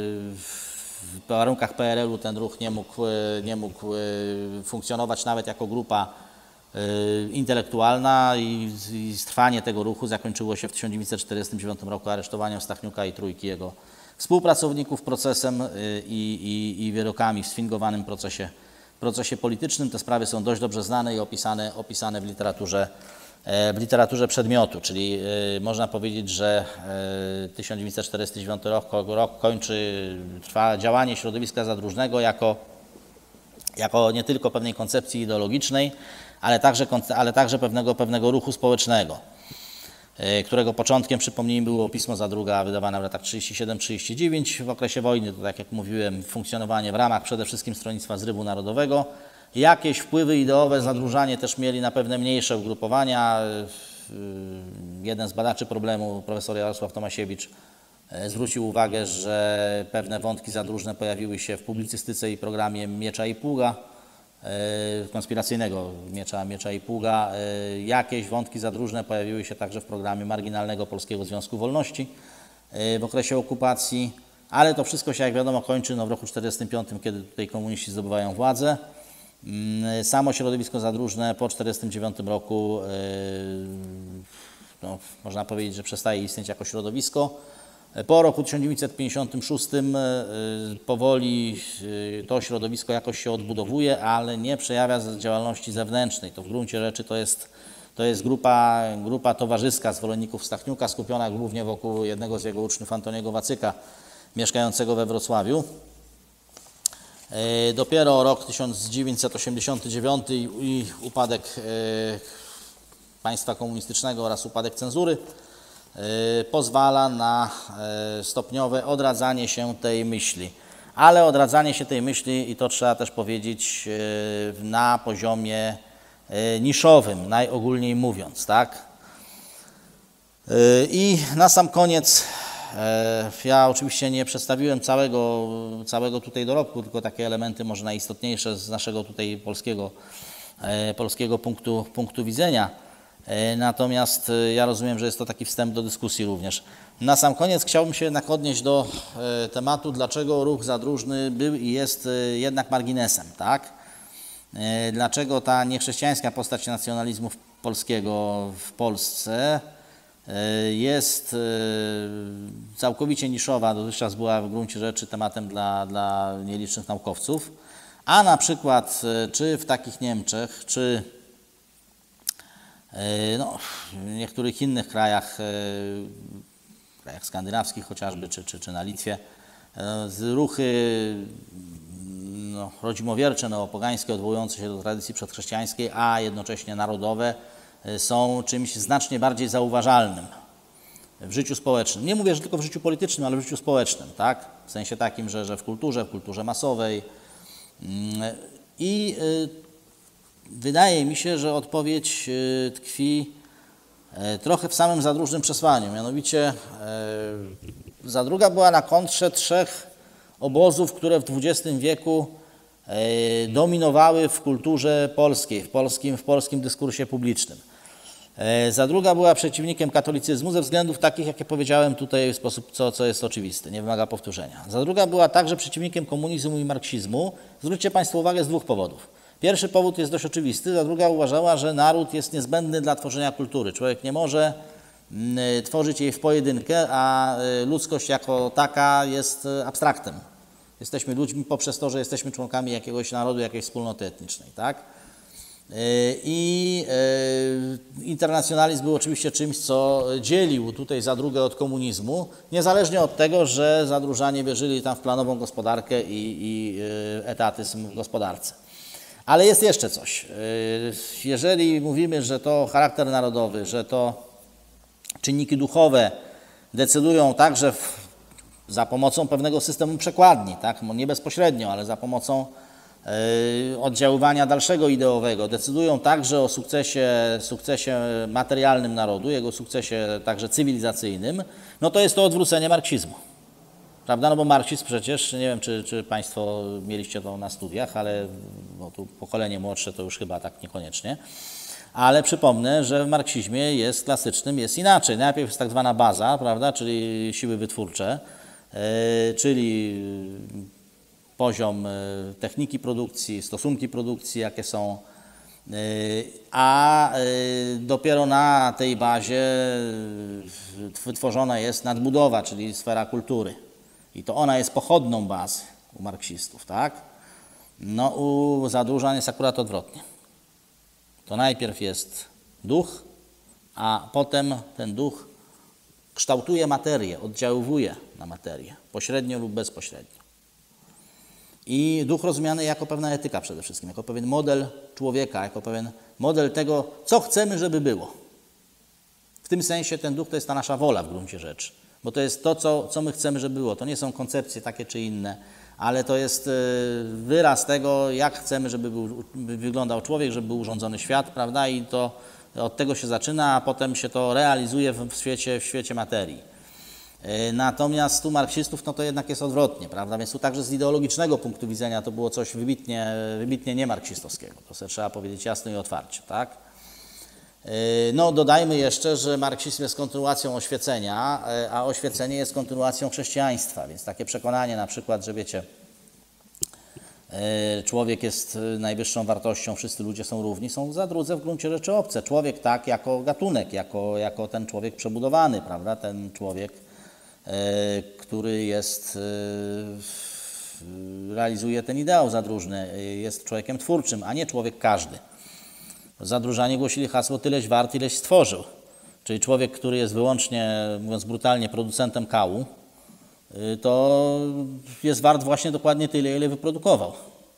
w warunkach P R L u ten ruch nie mógł, nie mógł funkcjonować nawet jako grupa intelektualna i, i trwanie tego ruchu zakończyło się w tysiąc dziewięćset czterdziestym dziewiątym roku aresztowaniem Stachniuka i trójki jego współpracowników, procesem i, i, i wyrokami w sfingowanym procesie, procesie politycznym. Te sprawy są dość dobrze znane i opisane, opisane w literaturze, w literaturze przedmiotu, czyli można powiedzieć, że tysiąc dziewięćset czterdziesty dziewiąty rok, rok kończy, trwa działanie środowiska zadróżnego jako, jako nie tylko pewnej koncepcji ideologicznej, ale także, ale także pewnego, pewnego ruchu społecznego, którego początkiem, przypomnijmy, było pismo Zadruga wydawane w latach trzydziestym siódmym trzydziestym dziewiątym. W okresie wojny, to tak jak mówiłem, funkcjonowanie w ramach przede wszystkim Stronnictwa Zrywu Narodowego. Jakieś wpływy ideowe, zadłużanie też mieli na pewne mniejsze ugrupowania. Jeden z badaczy problemu, profesor Jarosław Tomasiewicz, zwrócił uwagę, że pewne wątki zadróżne pojawiły się w publicystyce i programie Miecza i Pługa, konspiracyjnego Miecza, Miecza i Pługa. Jakieś wątki zadróżne pojawiły się także w programie marginalnego Polskiego Związku Wolności w okresie okupacji, ale to wszystko się, jak wiadomo, kończy no, w roku czterdziestym piątym, kiedy tutaj komuniści zdobywają władzę. Samo środowisko zadróżne po czterdziestym dziewiątym roku, no, można powiedzieć, że przestaje istnieć jako środowisko. Po roku tysiąc dziewięćset pięćdziesiątym szóstym powoli to środowisko jakoś się odbudowuje, ale nie przejawia działalności zewnętrznej. To w gruncie rzeczy to jest To jest grupa, grupa towarzyska zwolenników Stachniuka, skupiona głównie wokół jednego z jego uczniów, Antoniego Wacyka, mieszkającego we Wrocławiu. Dopiero rok tysiąc dziewięćset osiemdziesiąty dziewiąty i upadek państwa komunistycznego oraz upadek cenzury pozwala na stopniowe odradzanie się tej myśli. Ale odradzanie się tej myśli, i to trzeba też powiedzieć, na poziomie niszowym, najogólniej mówiąc, tak? I na sam koniec, ja oczywiście nie przedstawiłem całego, całego tutaj dorobku, tylko takie elementy może najistotniejsze z naszego tutaj polskiego, polskiego punktu, punktu widzenia. Natomiast ja rozumiem, że jest to taki wstęp do dyskusji również. Na sam koniec chciałbym się jednak odnieść do tematu, dlaczego ruch zadróżny był i jest jednak marginesem, tak? Dlaczego ta niechrześcijańska postać nacjonalizmu polskiego w Polsce jest całkowicie niszowa, dotychczas była w gruncie rzeczy tematem dla, dla nielicznych naukowców, a na przykład czy w takich Niemczech, czy no, w niektórych innych krajach, krajach skandynawskich chociażby, czy, czy, czy na Litwie, ruchy no, rodzimowiercze, neopogańskie, odwołujące się do tradycji przedchrześcijańskiej, a jednocześnie narodowe, są czymś znacznie bardziej zauważalnym w życiu społecznym. Nie mówię, że tylko w życiu politycznym, ale w życiu społecznym, tak? W sensie takim, że, że w kulturze, w kulturze masowej. I wydaje mi się, że odpowiedź tkwi trochę w samym zadróżnym przesłaniu. Mianowicie zadruga była na kontrze trzech obozów, które w dwudziestym wieku dominowały w kulturze polskiej, w polskim, w polskim dyskursie publicznym. Zadruga była przeciwnikiem katolicyzmu ze względów takich, jakie powiedziałem tutaj w sposób, co, co jest oczywiste, nie wymaga powtórzenia. Zadruga była także przeciwnikiem komunizmu i marksizmu. Zwróćcie Państwo uwagę z dwóch powodów. Pierwszy powód jest dość oczywisty. Zadruga uważała, że naród jest niezbędny dla tworzenia kultury. Człowiek nie może tworzyć jej w pojedynkę, a ludzkość jako taka jest abstraktem. Jesteśmy ludźmi poprzez to, że jesteśmy członkami jakiegoś narodu, jakiejś wspólnoty etnicznej, tak? I internacjonalizm był oczywiście czymś, co dzielił tutaj zadrugę od komunizmu, niezależnie od tego, że zadróżanie wierzyli tam w planową gospodarkę i, i etatyzm w gospodarce. Ale jest jeszcze coś. Jeżeli mówimy, że to charakter narodowy, że to czynniki duchowe decydują także w, za pomocą pewnego systemu przekładni, tak? Nie bezpośrednio, ale za pomocą y, oddziaływania dalszego ideowego, decydują także o sukcesie, sukcesie materialnym narodu, jego sukcesie także cywilizacyjnym, no to jest to odwrócenie marksizmu. Prawda? No bo marksizm przecież, nie wiem, czy, czy Państwo mieliście to na studiach, ale bo tu pokolenie młodsze to już chyba tak niekoniecznie. Ale przypomnę, że w marksizmie jest klasycznym, jest inaczej. Najpierw jest tak zwana baza, prawda, czyli siły wytwórcze, yy, czyli poziom yy, techniki produkcji, stosunki produkcji, jakie są, yy, a yy, dopiero na tej bazie wytworzona jest nadbudowa, czyli sfera kultury. I to ona jest pochodną bazy u marksistów, tak? No u zadłużan jest akurat odwrotnie. To najpierw jest duch, a potem ten duch kształtuje materię, oddziaływuje na materię, pośrednio lub bezpośrednio. I duch rozumiany jako pewna etyka przede wszystkim, jako pewien model człowieka, jako pewien model tego, co chcemy, żeby było. W tym sensie ten duch to jest ta nasza wola w gruncie rzeczy, bo to jest to, co, co my chcemy, żeby było. To nie są koncepcje takie czy inne, ale to jest wyraz tego, jak chcemy, żeby był, by wyglądał człowiek, żeby był urządzony świat, prawda? I to od tego się zaczyna, a potem się to realizuje w świecie, w świecie materii. Natomiast tu marksistów, no to jednak jest odwrotnie, prawda? Więc tu także z ideologicznego punktu widzenia to było coś wybitnie, wybitnie niemarksistowskiego. To sobie trzeba powiedzieć jasno i otwarcie, tak? No dodajmy jeszcze, że marksizm jest kontynuacją oświecenia, a oświecenie jest kontynuacją chrześcijaństwa, więc takie przekonanie na przykład, że wiecie, człowiek jest najwyższą wartością, wszyscy ludzie są równi, są za drudze w gruncie rzeczy obce. Człowiek tak jako gatunek, jako, jako ten człowiek przebudowany, prawda, ten człowiek, który jest, realizuje ten ideał zadróżny, jest człowiekiem twórczym, a nie człowiek każdy. Zadróżanie głosili hasło tyleś wart, ileś stworzył. Czyli człowiek, który jest wyłącznie, mówiąc brutalnie, producentem kału, to jest wart właśnie dokładnie tyle, ile wyprodukował.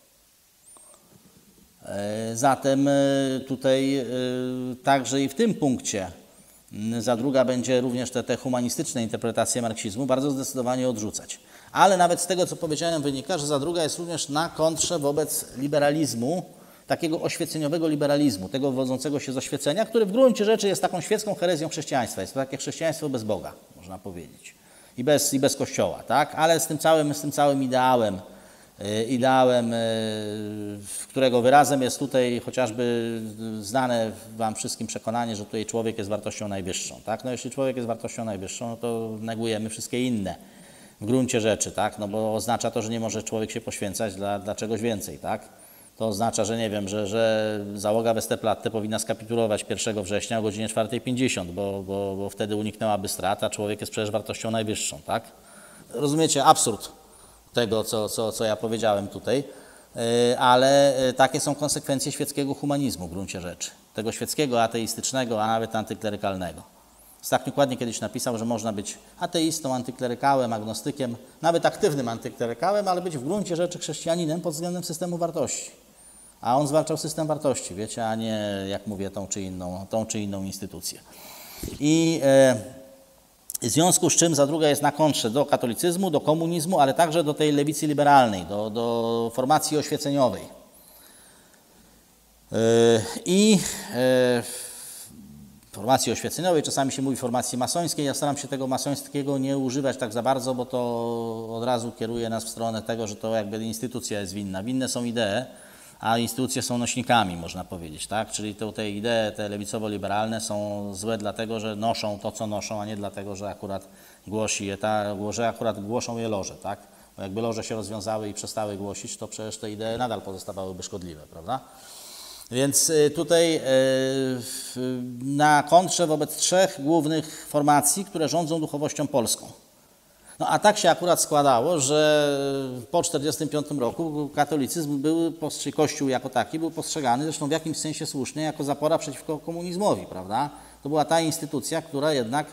Zatem tutaj także i w tym punkcie Zadruga będzie również te, te humanistyczne interpretacje marksizmu bardzo zdecydowanie odrzucać. Ale nawet z tego, co powiedziałem, wynika, że Zadruga jest również na kontrze wobec liberalizmu, takiego oświeceniowego liberalizmu, tego wywodzącego się z oświecenia, który w gruncie rzeczy jest taką świecką herezją chrześcijaństwa. Jest to takie chrześcijaństwo bez Boga, można powiedzieć, i bez, i bez Kościoła, tak? Ale z tym całym, z tym całym ideałem, ideałem, którego wyrazem jest tutaj chociażby znane wam wszystkim przekonanie, że tutaj człowiek jest wartością najwyższą, tak? No jeśli człowiek jest wartością najwyższą, no to negujemy wszystkie inne w gruncie rzeczy, tak? No bo oznacza to, że nie może człowiek się poświęcać dla, dla czegoś więcej, tak? To oznacza, że nie wiem, że, że załoga Westerplatte powinna skapitulować pierwszego września o godzinie czwartej pięćdziesiąt, bo, bo, bo wtedy uniknęłaby strat, a człowiek jest przecież wartością najwyższą, tak? Rozumiecie absurd tego, co, co, co ja powiedziałem tutaj, ale takie są konsekwencje świeckiego humanizmu w gruncie rzeczy. Tego świeckiego, ateistycznego, a nawet antyklerykalnego. Stachniuk ładnie kiedyś napisał, że można być ateistą, antyklerykałem, agnostykiem, nawet aktywnym antyklerykałem, ale być w gruncie rzeczy chrześcijaninem pod względem systemu wartości. A on zwalczał system wartości, wiecie, a nie, jak mówię, tą czy inną, tą czy inną instytucję. I e, w związku z czym Zadruga jest na kontrze do katolicyzmu, do komunizmu, ale także do tej lewicy liberalnej, do, do formacji oświeceniowej. E, I e, formacji oświeceniowej, czasami się mówi formacji masońskiej, ja staram się tego masońskiego nie używać tak za bardzo, bo to od razu kieruje nas w stronę tego, że to jakby instytucja jest winna. Winne są idee, a instytucje są nośnikami, można powiedzieć, tak? Czyli to, te idee, te lewicowo-liberalne są złe dlatego, że noszą to, co noszą, a nie dlatego, że akurat głosi je ta, że akurat głoszą je loże, tak? Bo jakby loże się rozwiązały i przestały głosić, to przecież te idee nadal pozostawałyby szkodliwe, prawda? Więc tutaj na kontrze wobec trzech głównych formacji, które rządzą duchowością polską. No a tak się akurat składało, że po tysiąc dziewięćset czterdziestym piątym roku katolicyzm był, Kościół jako taki był postrzegany, zresztą w jakimś sensie słusznie, jako zapora przeciwko komunizmowi, prawda? To była ta instytucja, która jednak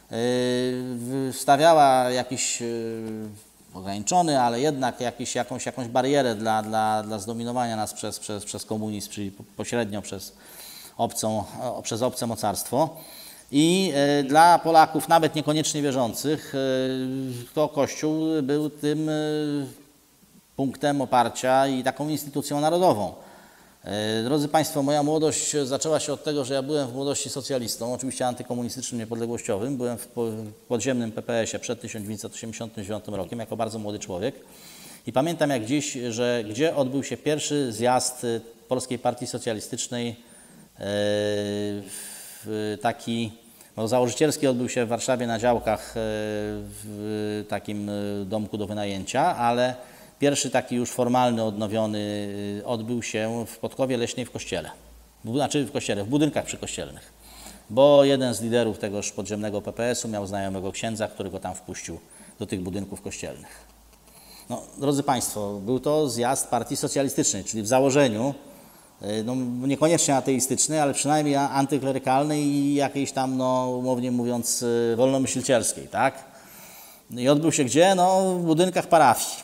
stawiała jakiś ograniczony, ale jednak jakiś, jakąś, jakąś barierę dla, dla, dla zdominowania nas przez, przez, przez komunizm, czyli pośrednio przez, obcą, przez obce mocarstwo. I e, dla Polaków, nawet niekoniecznie wierzących, e, to Kościół był tym e, punktem oparcia i taką instytucją narodową. E, drodzy Państwo, moja młodość zaczęła się od tego, że ja byłem w młodości socjalistą, oczywiście antykomunistycznym, niepodległościowym. Byłem w, po, w podziemnym P P esie przed tysiąc dziewięćset osiemdziesiątym dziewiątym rokiem, jako bardzo młody człowiek. I pamiętam jak dziś, że gdzie odbył się pierwszy zjazd Polskiej Partii Socjalistycznej, e, taki no, założycielski odbył się w Warszawie na działkach w takim domku do wynajęcia, ale pierwszy taki już formalny, odnowiony odbył się w Podkowie Leśnej w kościele, znaczy w kościele, w budynkach przykościelnych, bo jeden z liderów tegoż podziemnego P P esu miał znajomego księdza, który go tam wpuścił do tych budynków kościelnych. No, drodzy Państwo, był to zjazd Partii Socjalistycznej, czyli w założeniu no, niekoniecznie ateistycznej, ale przynajmniej antyklerykalnej i jakiejś tam, no, umownie mówiąc, wolnomyślicielskiej, tak? I odbył się gdzie? No, w budynkach parafii.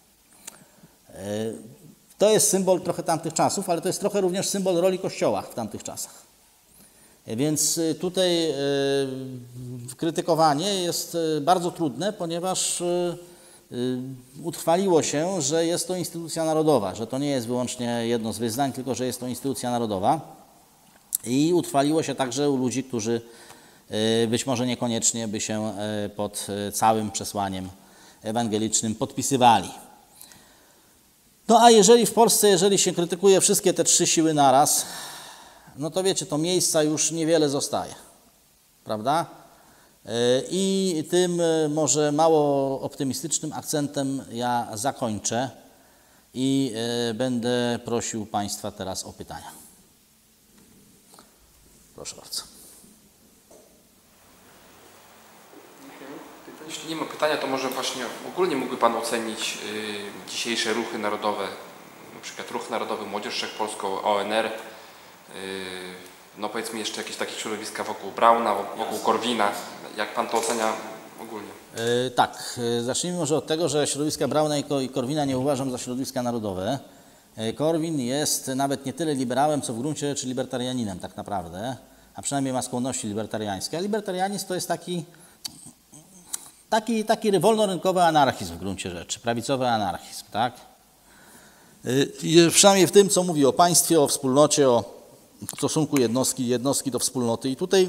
To jest symbol trochę tamtych czasów, ale to jest trochę również symbol roli Kościoła w tamtych czasach. Więc tutaj krytykowanie jest bardzo trudne, ponieważ utrwaliło się, że jest to instytucja narodowa, że to nie jest wyłącznie jedno z wyznań, tylko że jest to instytucja narodowa i utrwaliło się także u ludzi, którzy być może niekoniecznie by się pod całym przesłaniem ewangelicznym podpisywali. No a jeżeli w Polsce, jeżeli się krytykuje wszystkie te trzy siły naraz, no to wiecie, to miejsca już niewiele zostaje, prawda? I tym może mało optymistycznym akcentem ja zakończę i będę prosił Państwa teraz o pytania. Proszę bardzo. Jeśli nie ma pytania, to może właśnie ogólnie mógłby Pan ocenić dzisiejsze ruchy narodowe, na przykład Ruch Narodowy, Młodzież Wszechpolską, O N R, no powiedzmy jeszcze jakieś takie środowiska wokół Brauna, wokół Korwina. Jak pan to ocenia ogólnie? Yy, tak, yy, zacznijmy może od tego, że środowiska Brauna i, Ko i Korwina nie uważam za środowiska narodowe. Yy, Korwin jest nawet nie tyle liberałem, co w gruncie rzeczy libertarianinem tak naprawdę, a przynajmniej ma skłonności libertariańskie. A libertarianizm to jest taki, taki, taki wolnorynkowy anarchizm w gruncie rzeczy, prawicowy anarchizm, tak? Yy, przynajmniej w tym, co mówi o państwie, o wspólnocie, o stosunku jednostki, jednostki do wspólnoty. I tutaj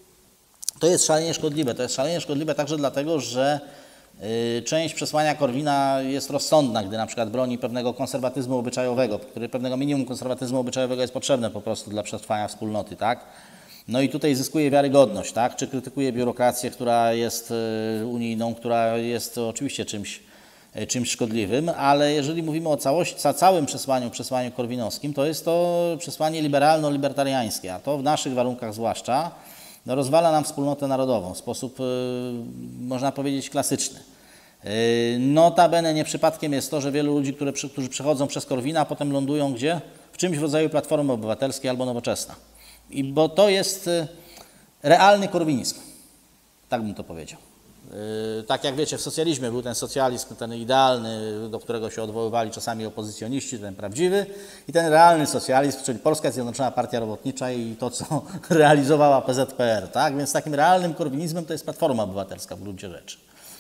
to jest szalenie szkodliwe. To jest szalenie szkodliwe także dlatego, że y, część przesłania Korwina jest rozsądna, gdy na przykład broni pewnego konserwatyzmu obyczajowego, który pewnego minimum konserwatyzmu obyczajowego jest potrzebne po prostu dla przetrwania wspólnoty, tak? No i tutaj zyskuje wiarygodność, tak? Czy krytykuje biurokrację, która jest y, unijną, która jest oczywiście czymś, y, czymś szkodliwym, ale jeżeli mówimy o całości, ca, całym przesłaniu, przesłaniu korwinowskim, to jest to przesłanie liberalno-libertariańskie, a to w naszych warunkach zwłaszcza no, rozwala nam wspólnotę narodową w sposób, y, można powiedzieć, klasyczny. Y, notabene nie przypadkiem jest to, że wielu ludzi, które, przy, którzy przechodzą przez Korwina, a potem lądują gdzie? W czymś w rodzaju Platformy Obywatelskiej albo Nowoczesna. I bo to jest y, realny korwinizm, tak bym to powiedział. Yy, tak jak wiecie, w socjalizmie był ten socjalizm, ten idealny, do którego się odwoływali czasami opozycjoniści, ten prawdziwy, i ten realny socjalizm, czyli Polska Zjednoczona Partia Robotnicza i to, co realizowała P Z P R. Tak? Więc takim realnym korwinizmem to jest Platforma Obywatelska w gruncie rzeczy,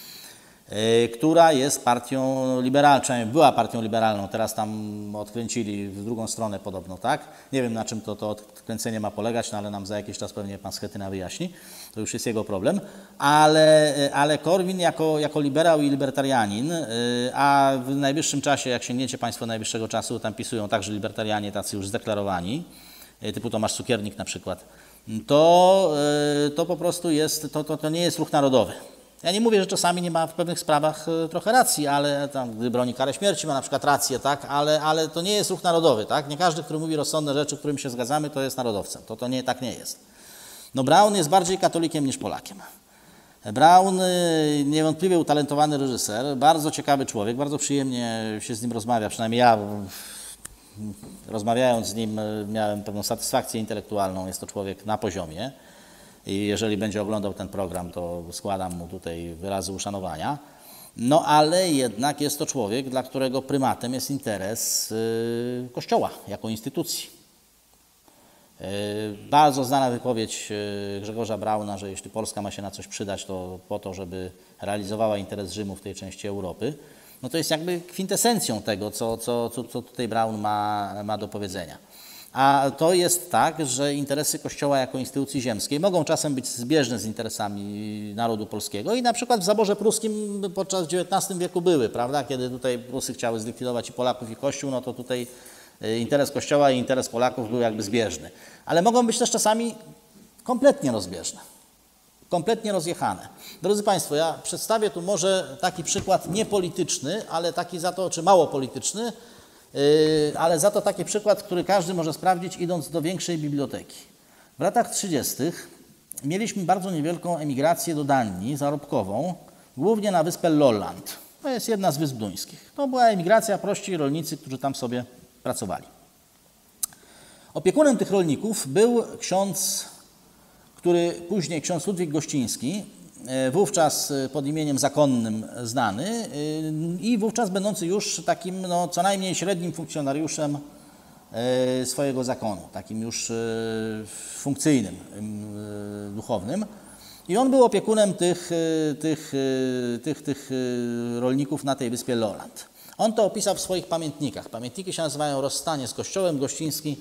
yy, która jest partią liberalną, przynajmniej była partią liberalną, teraz tam odkręcili w drugą stronę podobno, tak? Nie wiem, na czym to, to odkręcenie ma polegać, no ale nam za jakiś czas pewnie pan Schetyna wyjaśni. To już jest jego problem, ale, ale Korwin jako, jako liberał i libertarianin, a w najwyższym czasie, jak sięgniecie Państwo najwyższego czasu, tam pisują także libertarianie tacy już zdeklarowani, typu Tomasz Cukiernik na przykład, to, to po prostu jest, to, to, to nie jest ruch narodowy. Ja nie mówię, że czasami nie ma w pewnych sprawach trochę racji, ale tam, gdy broni karę śmierci, ma na przykład rację, tak, ale, ale to nie jest ruch narodowy, tak. Nie każdy, który mówi rozsądne rzeczy, którym się zgadzamy, to jest narodowcem. To, to nie, tak nie jest. No Braun jest bardziej katolikiem niż Polakiem. Braun, niewątpliwie utalentowany reżyser, bardzo ciekawy człowiek, bardzo przyjemnie się z nim rozmawia, przynajmniej ja rozmawiając z nim miałem pewną satysfakcję intelektualną, jest to człowiek na poziomie i jeżeli będzie oglądał ten program, to składam mu tutaj wyrazy uszanowania. No ale jednak jest to człowiek, dla którego prymatem jest interes yy, Kościoła jako instytucji. Bardzo znana wypowiedź Grzegorza Brauna, że jeśli Polska ma się na coś przydać, to po to, żeby realizowała interes Rzymu w tej części Europy, no to jest jakby kwintesencją tego, co, co, co, co tutaj Braun ma, ma do powiedzenia. A to jest tak, że interesy Kościoła jako instytucji ziemskiej mogą czasem być zbieżne z interesami narodu polskiego i na przykład w zaborze pruskim podczas dziewiętnastego wieku były, prawda, kiedy tutaj Prusy chciały zlikwidować i Polaków, i Kościół, no to tutaj interes Kościoła i interes Polaków był jakby zbieżny. Ale mogą być też czasami kompletnie rozbieżne, kompletnie rozjechane. Drodzy Państwo, ja przedstawię tu może taki przykład niepolityczny, ale taki za to, czy mało polityczny, yy, ale za to taki przykład, który każdy może sprawdzić, idąc do większej biblioteki. W latach trzydziestych mieliśmy bardzo niewielką emigrację do Danii zarobkową, głównie na wyspę Lolland. To jest jedna z wysp duńskich. To była emigracja, prości rolnicy, którzy tam sobie pracowali. Opiekunem tych rolników był ksiądz, który później ksiądz Ludwik Gościński, wówczas pod imieniem zakonnym znany i wówczas będący już takim no, co najmniej średnim funkcjonariuszem swojego zakonu, takim już funkcyjnym, duchownym. I on był opiekunem tych, tych, tych, tych rolników na tej wyspie Lolland. On to opisał w swoich pamiętnikach. Pamiętniki się nazywają Rozstanie z Kościołem. Gościński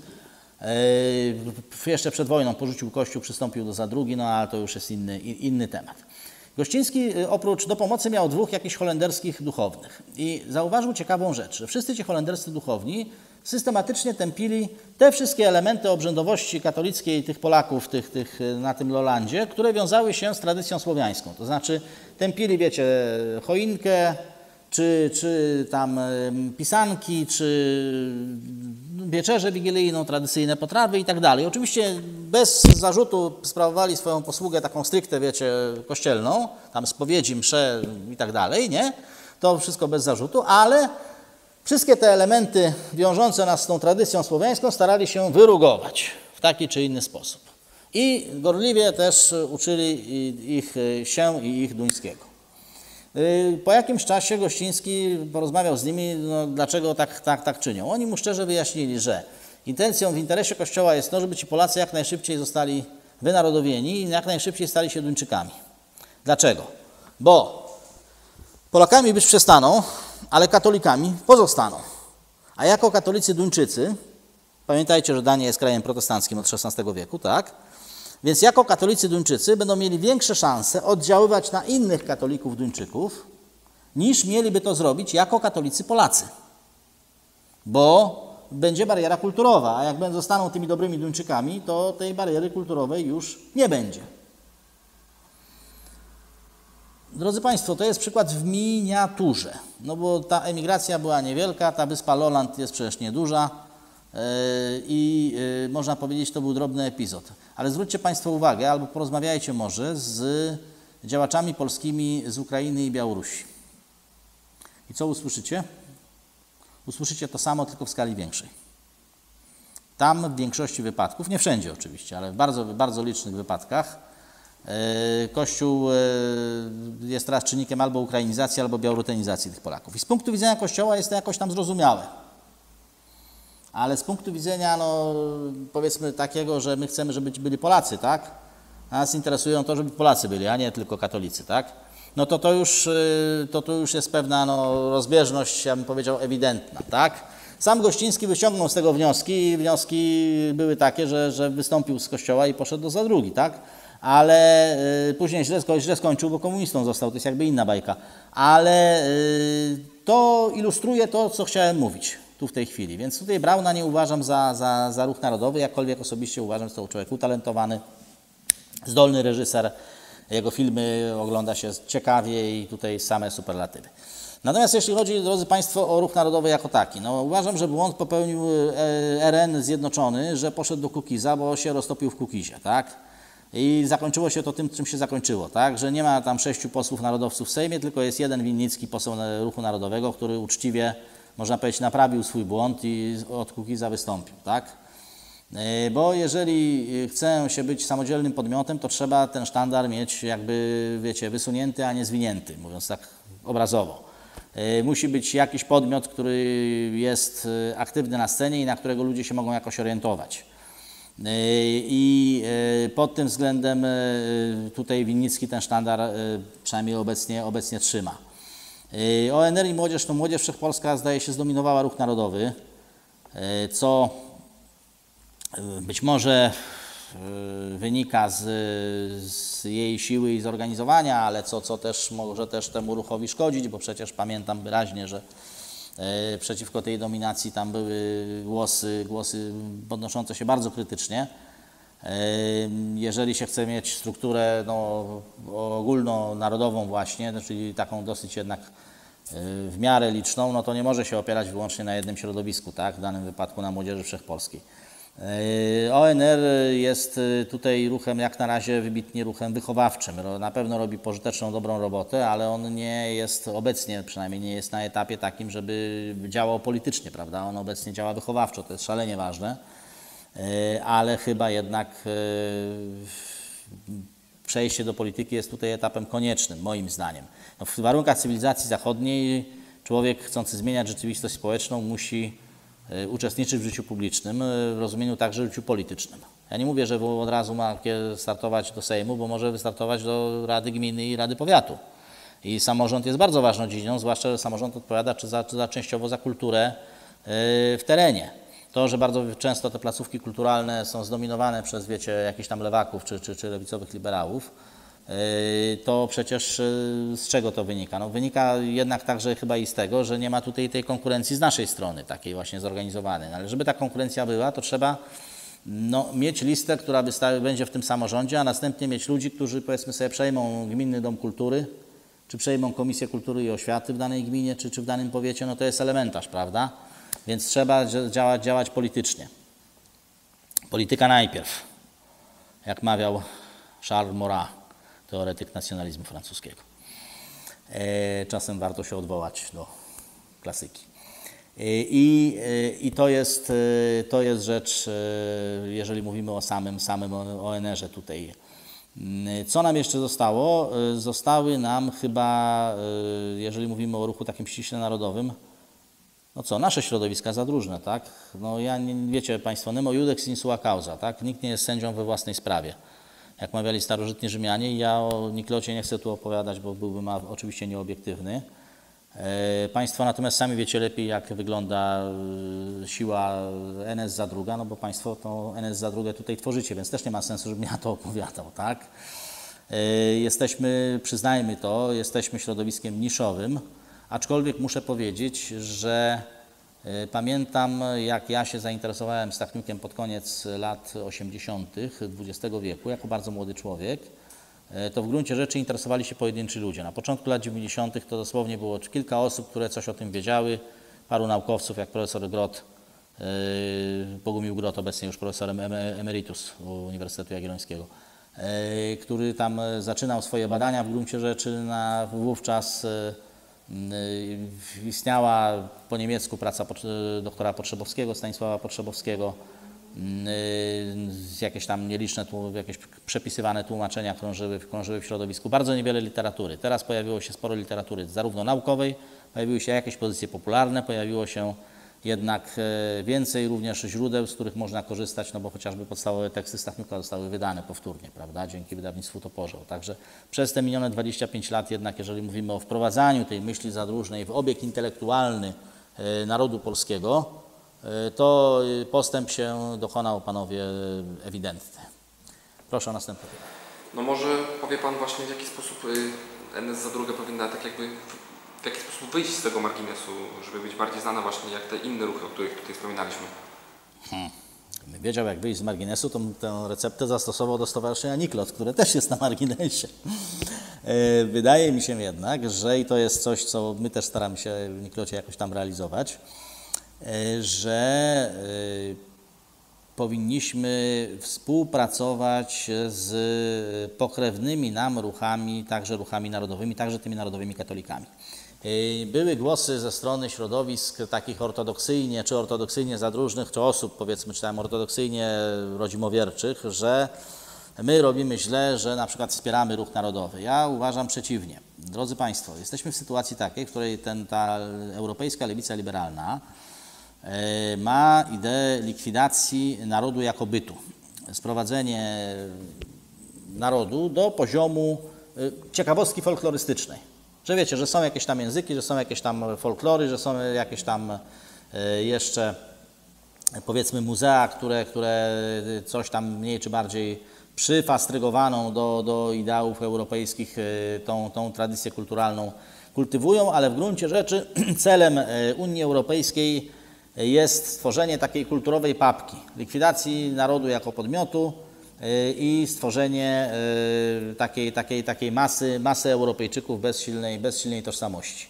yy, jeszcze przed wojną porzucił Kościół, przystąpił do zadrugi, no ale to już jest inny, inny temat. Gościński oprócz do pomocy miał dwóch jakichś holenderskich duchownych i zauważył ciekawą rzecz, że wszyscy ci holenderscy duchowni systematycznie tępili te wszystkie elementy obrzędowości katolickiej tych Polaków tych, tych, na tym Lollandzie, które wiązały się z tradycją słowiańską. To znaczy tępili, wiecie, choinkę, czy, czy tam pisanki, czy wieczerzę wigilijną, tradycyjne potrawy i tak dalej. Oczywiście bez zarzutu sprawowali swoją posługę taką stricte, wiecie, kościelną, tam spowiedzi, msze i tak dalej, nie? To wszystko bez zarzutu, ale wszystkie te elementy wiążące nas z tą tradycją słowiańską starali się wyrugować w taki czy inny sposób. I gorliwie też uczyli ich się i ich duńskiego. Po jakimś czasie Gościński porozmawiał z nimi, no, dlaczego tak, tak, tak czynią. Oni mu szczerze wyjaśnili, że intencją w interesie Kościoła jest to, żeby ci Polacy jak najszybciej zostali wynarodowieni i jak najszybciej stali się Duńczykami. Dlaczego? Bo Polakami być przestaną, ale katolikami pozostaną. A jako katolicy Duńczycy, pamiętajcie, że Dania jest krajem protestanckim od szesnastego wieku, tak? Więc jako katolicy Duńczycy będą mieli większe szanse oddziaływać na innych katolików Duńczyków, niż mieliby to zrobić jako katolicy Polacy. Bo będzie bariera kulturowa, a jak zostaną tymi dobrymi Duńczykami, to tej bariery kulturowej już nie będzie. Drodzy Państwo, to jest przykład w miniaturze, no bo ta emigracja była niewielka, ta wyspa Lolland jest przecież nieduża yy, i yy, można powiedzieć, to był drobny epizod. Ale zwróćcie Państwo uwagę, albo porozmawiajcie może z działaczami polskimi z Ukrainy i Białorusi. I co usłyszycie? Usłyszycie to samo, tylko w skali większej. Tam w większości wypadków, nie wszędzie oczywiście, ale w bardzo, bardzo licznych wypadkach Kościół jest teraz czynnikiem albo ukrainizacji, albo białorutenizacji tych Polaków. I z punktu widzenia Kościoła jest to jakoś tam zrozumiałe. Ale z punktu widzenia, no, powiedzmy takiego, że my chcemy, żeby byli Polacy, tak? A nas interesują to, żeby Polacy byli, a nie tylko katolicy, tak? No to to już, to, to już jest pewna no, rozbieżność, ja bym powiedział, ewidentna, tak? Sam Gościński wyciągnął z tego wnioski i wnioski były takie, że, że wystąpił z Kościoła i poszedł do zadrugi, tak? Ale y, później źle, źle skończył, bo komunistą został, to jest jakby inna bajka. Ale y, to ilustruje to, co chciałem mówić tu w tej chwili. Więc tutaj Brauna nie uważam za, za, za ruch narodowy, jakkolwiek osobiście uważam, że to człowiek utalentowany, zdolny reżyser. Jego filmy ogląda się ciekawie i tutaj same superlatywy. Natomiast jeśli chodzi, drodzy Państwo, o ruch narodowy jako taki, no uważam, że błąd popełnił R N Zjednoczony, że poszedł do Kukiza, bo się roztopił w Kukizie, tak? I zakończyło się to tym, czym się zakończyło, tak? Że nie ma tam sześciu posłów narodowców w Sejmie, tylko jest jeden Winnicki, poseł Ruchu Narodowego, który uczciwie, można powiedzieć, naprawił swój błąd i od Kukiza wystąpił, tak? Bo jeżeli chce się być samodzielnym podmiotem, to trzeba ten sztandar mieć jakby, wiecie, wysunięty, a nie zwinięty, mówiąc tak obrazowo. Musi być jakiś podmiot, który jest aktywny na scenie i na którego ludzie się mogą jakoś orientować. I pod tym względem tutaj Winnicki ten sztandar przynajmniej obecnie, obecnie trzyma. O N R i młodzież, to Młodzież Wszechpolska zdaje się zdominowała ruch narodowy, co być może wynika z, z jej siły i zorganizowania, ale co, co też może też temu ruchowi szkodzić, bo przecież pamiętam wyraźnie, że e, przeciwko tej dominacji tam były głosy, głosy podnoszące się bardzo krytycznie. E, jeżeli się chce mieć strukturę no, ogólnonarodową właśnie, czyli taką dosyć jednak e, w miarę liczną, no to nie może się opierać wyłącznie na jednym środowisku, tak? W danym wypadku na Młodzieży Wszechpolskiej. O N R jest tutaj ruchem jak na razie wybitnie ruchem wychowawczym. Na pewno robi pożyteczną, dobrą robotę, ale on nie jest obecnie, przynajmniej nie jest na etapie takim, żeby działał politycznie, prawda? On obecnie działa wychowawczo, to jest szalenie ważne, ale chyba jednak przejście do polityki jest tutaj etapem koniecznym, moim zdaniem. No w warunkach cywilizacji zachodniej człowiek chcący zmieniać rzeczywistość społeczną musi uczestniczy w życiu publicznym, w rozumieniu także w życiu politycznym. Ja nie mówię, że od razu ma startować do Sejmu, bo może wystartować do Rady Gminy i Rady Powiatu. I samorząd jest bardzo ważną dziedziną, zwłaszcza, że samorząd odpowiada czy za, czy za częściowo za kulturę w terenie. To, że bardzo często te placówki kulturalne są zdominowane przez, wiecie, jakichś tam lewaków czy, czy, czy lewicowych liberałów, to przecież z czego to wynika? No wynika jednak także chyba i z tego, że nie ma tutaj tej konkurencji z naszej strony, takiej właśnie zorganizowanej. Ale żeby ta konkurencja była, to trzeba no, mieć listę, która będzie w tym samorządzie, a następnie mieć ludzi, którzy powiedzmy sobie przejmą Gminny Dom Kultury, czy przejmą Komisję Kultury i Oświaty w danej gminie, czy, czy w danym powiecie, no to jest elementarz, prawda? Więc trzeba działać, działać politycznie. Polityka najpierw, jak mawiał Charles Maurras, teoretyk nacjonalizmu francuskiego. E, czasem warto się odwołać do klasyki. I, i to, jest, to jest rzecz, jeżeli mówimy o samym, samym O N R-ze tutaj. Co nam jeszcze zostało? Zostały nam chyba, jeżeli mówimy o ruchu takim ściśle narodowym, no co, nasze środowiska zadróżne, tak? No ja, nie, wiecie Państwo, nemo iudex in sua causa, tak? Nikt nie jest sędzią we własnej sprawie. Jak mawiali starożytni Rzymianie, i ja o Niklocie nie chcę tu opowiadać, bo byłbym oczywiście nieobiektywny. Państwo natomiast sami wiecie lepiej, jak wygląda siła N S Zadruga, no bo Państwo to N S Zadrugę tutaj tworzycie, więc też nie ma sensu, żebym ja to opowiadał, tak? Jesteśmy, przyznajmy to, jesteśmy środowiskiem niszowym, aczkolwiek muszę powiedzieć, że pamiętam, jak ja się zainteresowałem Stachniukiem pod koniec lat osiemdziesiątych dwudziestego wieku, jako bardzo młody człowiek, to w gruncie rzeczy interesowali się pojedynczy ludzie. Na początku lat dziewięćdziesiątych to dosłownie było kilka osób, które coś o tym wiedziały, paru naukowców, jak profesor Grot, Bogumił Grot, obecnie już profesorem emeritus Uniwersytetu Jagiellońskiego, który tam zaczynał swoje badania w gruncie rzeczy. Na, wówczas istniała po niemiecku praca doktora Potrzebowskiego, Stanisława Potrzebowskiego, jakieś tam nieliczne, jakieś przepisywane tłumaczenia krążyły, krążyły w środowisku. Bardzo niewiele literatury. Teraz pojawiło się sporo literatury zarówno naukowej, pojawiły się jakieś pozycje popularne, pojawiło się jednak więcej również źródeł, z których można korzystać, no bo chociażby podstawowe teksty Stachniuka zostały wydane powtórnie, prawda, dzięki wydawnictwu Toporzeł. Także przez te minione dwadzieścia pięć lat jednak, jeżeli mówimy o wprowadzaniu tej myśli zadróżnej w obieg intelektualny narodu polskiego, to postęp się dokonał, panowie, ewidentny. Proszę o następne pytanie. No może powie Pan właśnie, w jaki sposób N S Zadruga powinna tak jakby w jaki sposób wyjść z tego marginesu, żeby być bardziej znana właśnie jak te inne ruchy, o których tutaj wspominaliśmy. Hmm. Gdybym wiedział, jak wyjść z marginesu, to tę receptę zastosował do Stowarzyszenia Niklot, które też jest na marginesie. Wydaje mi się jednak, że i to jest coś, co my też staramy się w Niklocie jakoś tam realizować, że powinniśmy współpracować z pokrewnymi nam ruchami, także ruchami narodowymi, także tymi narodowymi katolikami. Były głosy ze strony środowisk takich ortodoksyjnie, czy ortodoksyjnie zadróżnych, czy osób, powiedzmy, czy tam ortodoksyjnie rodzimowierczych, że my robimy źle, że na przykład wspieramy ruch narodowy. Ja uważam przeciwnie. Drodzy Państwo, jesteśmy w sytuacji takiej, w której ten, ta europejska lewica liberalna ma ideę likwidacji narodu jako bytu. Sprowadzenie narodu do poziomu ciekawostki folklorystycznej. Że wiecie, że są jakieś tam języki, że są jakieś tam folklory, że są jakieś tam jeszcze, powiedzmy, muzea, które, które coś tam mniej czy bardziej przyfastrygowaną do, do ideałów europejskich tą, tą tradycję kulturalną kultywują, ale w gruncie rzeczy celem Unii Europejskiej jest stworzenie takiej kulturowej papki, likwidacji narodu jako podmiotu i stworzenie takiej, takiej, takiej masy, masy Europejczyków bez silnej, bez silnej tożsamości.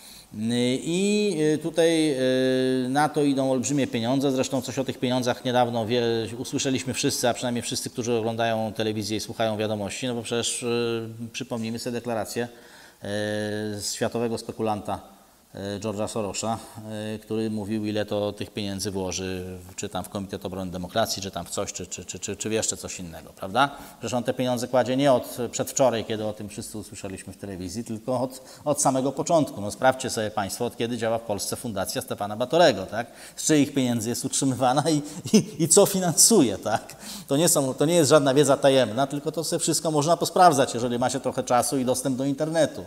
I tutaj na to idą olbrzymie pieniądze, zresztą coś o tych pieniądzach niedawno wie, usłyszeliśmy wszyscy, a przynajmniej wszyscy, którzy oglądają telewizję i słuchają wiadomości, no bo przecież przypomnijmy sobie deklarację światowego spekulanta George'a Sorosa, który mówił, ile to tych pieniędzy włoży, czy tam w Komitet Obrony Demokracji, czy tam w coś, czy, czy, czy, czy, czy jeszcze coś innego, prawda? Przecież on te pieniądze kładzie nie od przedwczoraj, kiedy o tym wszyscy usłyszeliśmy w telewizji, tylko od, od samego początku. No sprawdźcie sobie Państwo, od kiedy działa w Polsce Fundacja Stefana Batorego, tak? Z czyich pieniędzy jest utrzymywana i, i, i co finansuje, tak? To nie, są, to nie jest żadna wiedza tajemna, tylko to sobie wszystko można posprawdzać, jeżeli macie trochę czasu i dostęp do internetu.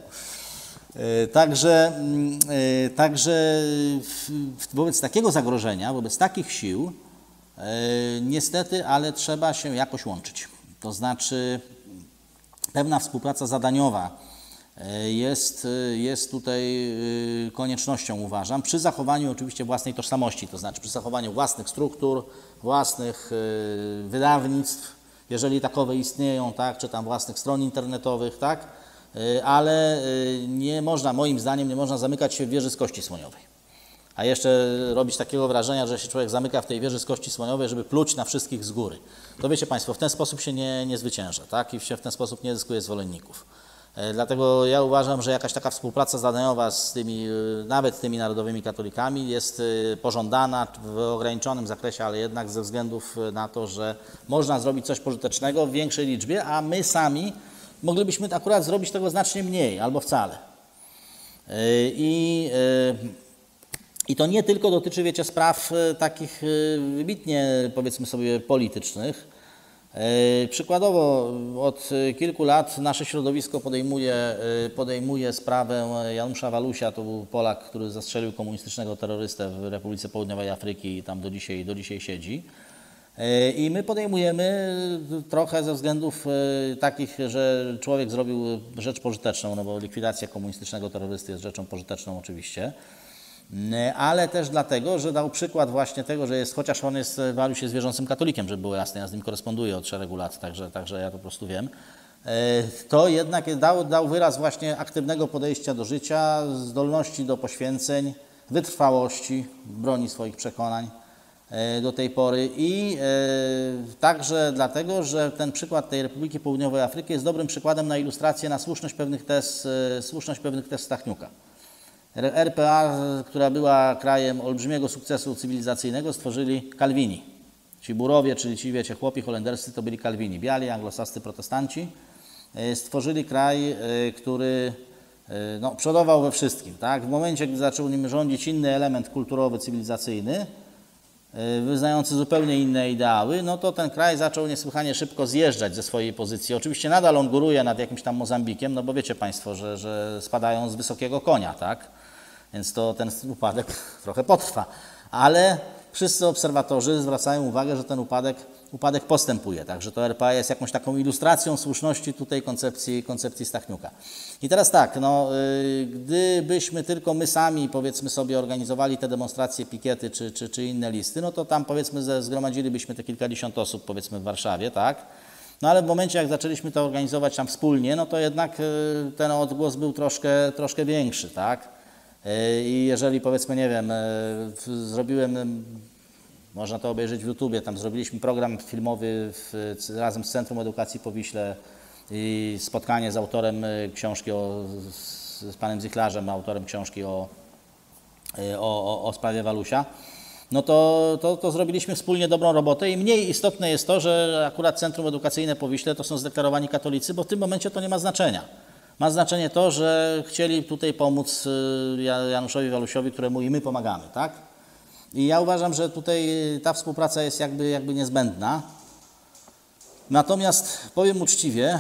Także, także wobec takiego zagrożenia, wobec takich sił, niestety, ale trzeba się jakoś łączyć. To znaczy pewna współpraca zadaniowa jest, jest tutaj koniecznością, uważam, przy zachowaniu oczywiście własnej tożsamości, to znaczy przy zachowaniu własnych struktur, własnych wydawnictw, jeżeli takowe istnieją, tak, czy tam własnych stron internetowych, tak, ale nie można, moim zdaniem, nie można zamykać się w wieży z kości słoniowej. A jeszcze robić takiego wrażenia, że się człowiek zamyka w tej wieży z kości słoniowej, żeby pluć na wszystkich z góry. To wiecie Państwo, w ten sposób się nie, nie zwycięża, tak? I się w ten sposób nie zyskuje zwolenników. Dlatego ja uważam, że jakaś taka współpraca zadaniowa z tymi, nawet tymi narodowymi katolikami jest pożądana w ograniczonym zakresie, ale jednak ze względów na to, że można zrobić coś pożytecznego w większej liczbie, a my sami moglibyśmy akurat zrobić tego znacznie mniej albo wcale. I, i to nie tylko dotyczy, wiecie, spraw takich wybitnie, powiedzmy sobie, politycznych. Przykładowo od kilku lat nasze środowisko podejmuje, podejmuje sprawę Janusza Walusia, to był Polak, który zastrzelił komunistycznego terrorystę w Republice Południowej Afryki i tam do dzisiaj, do dzisiaj siedzi. I my podejmujemy trochę ze względów takich, że człowiek zrobił rzecz pożyteczną, no bo likwidacja komunistycznego terrorysty jest rzeczą pożyteczną oczywiście, ale też dlatego, że dał przykład właśnie tego, że jest, chociaż on jest, Waluś jest wierzącym katolikiem, żeby było jasne, ja z nim koresponduję od szeregu lat, także, także ja to po prostu wiem, to jednak dał, dał wyraz właśnie aktywnego podejścia do życia, zdolności do poświęceń, wytrwałości, broni swoich przekonań do tej pory i e, także dlatego, że ten przykład tej Republiki Południowej Afryki jest dobrym przykładem na ilustrację na słuszność pewnych tez, e, słuszność pewnych tez Stachniuka. R P A, która była krajem olbrzymiego sukcesu cywilizacyjnego, stworzyli Kalwini. Ci Burowie, czyli ci, wiecie, chłopi holenderscy, to byli Kalwini. Biali, anglosascy protestanci e, stworzyli kraj, e, który e, no, przodował we wszystkim. Tak? W momencie, gdy zaczął nim rządzić inny element kulturowy, cywilizacyjny, wyznający zupełnie inne ideały, no to ten kraj zaczął niesłychanie szybko zjeżdżać ze swojej pozycji. Oczywiście nadal on góruje nad jakimś tam Mozambikiem, no bo wiecie Państwo, że, że spadają z wysokiego konia, tak? Więc to ten upadek trochę potrwa. Ale wszyscy obserwatorzy zwracają uwagę, że ten upadek, upadek postępuje. Także to R P A jest jakąś taką ilustracją słuszności tutaj koncepcji, koncepcji Stachniuka. I teraz tak, no, yy, gdybyśmy tylko my sami, powiedzmy sobie, organizowali te demonstracje, pikiety czy, czy, czy inne listy, no to tam, powiedzmy, zgromadzilibyśmy te kilkadziesiąt osób, powiedzmy, w Warszawie, tak? No ale w momencie, jak zaczęliśmy to organizować tam wspólnie, no to jednak yy, ten odgłos był troszkę, troszkę większy, tak? I jeżeli, powiedzmy, nie wiem, zrobiłem, można to obejrzeć w YouTubie, tam zrobiliśmy program filmowy w, razem z Centrum Edukacji po Wiśle i spotkanie z autorem książki, o, z panem Zichlarzem, autorem książki o, o, o sprawie Walusia, no to, to, to zrobiliśmy wspólnie dobrą robotę i mniej istotne jest to, że akurat Centrum Edukacyjne po Wiśle to są zdeklarowani katolicy, bo w tym momencie to nie ma znaczenia. Ma znaczenie to, że chcieli tutaj pomóc Januszowi Walusiowi, któremu i my pomagamy, tak? I ja uważam, że tutaj ta współpraca jest jakby, jakby niezbędna. Natomiast powiem uczciwie,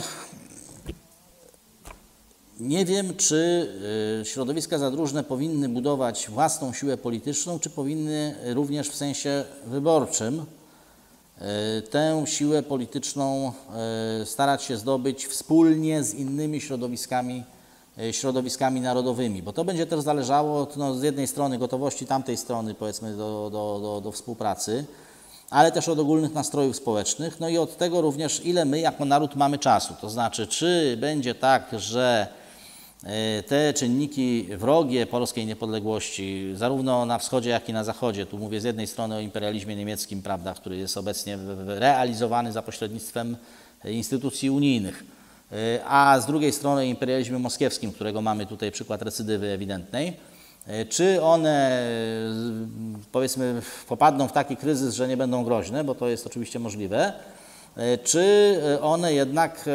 nie wiem, czy środowiska zadróżne powinny budować własną siłę polityczną, czy powinny również w sensie wyborczym tę siłę polityczną starać się zdobyć wspólnie z innymi środowiskami, środowiskami narodowymi, bo to będzie też zależało od, no, z jednej strony gotowości tamtej strony, powiedzmy, do, do, do, do współpracy, ale też od ogólnych nastrojów społecznych, no i od tego również, ile my jako naród mamy czasu. To znaczy, czy będzie tak, że te czynniki wrogie polskiej niepodległości, zarówno na wschodzie, jak i na zachodzie, tu mówię z jednej strony o imperializmie niemieckim, prawda, który jest obecnie realizowany za pośrednictwem instytucji unijnych, a z drugiej strony o imperializmie moskiewskim, którego mamy tutaj przykład recydywy ewidentnej, czy one, powiedzmy, popadną w taki kryzys, że nie będą groźne, bo to jest oczywiście możliwe, czy one jednak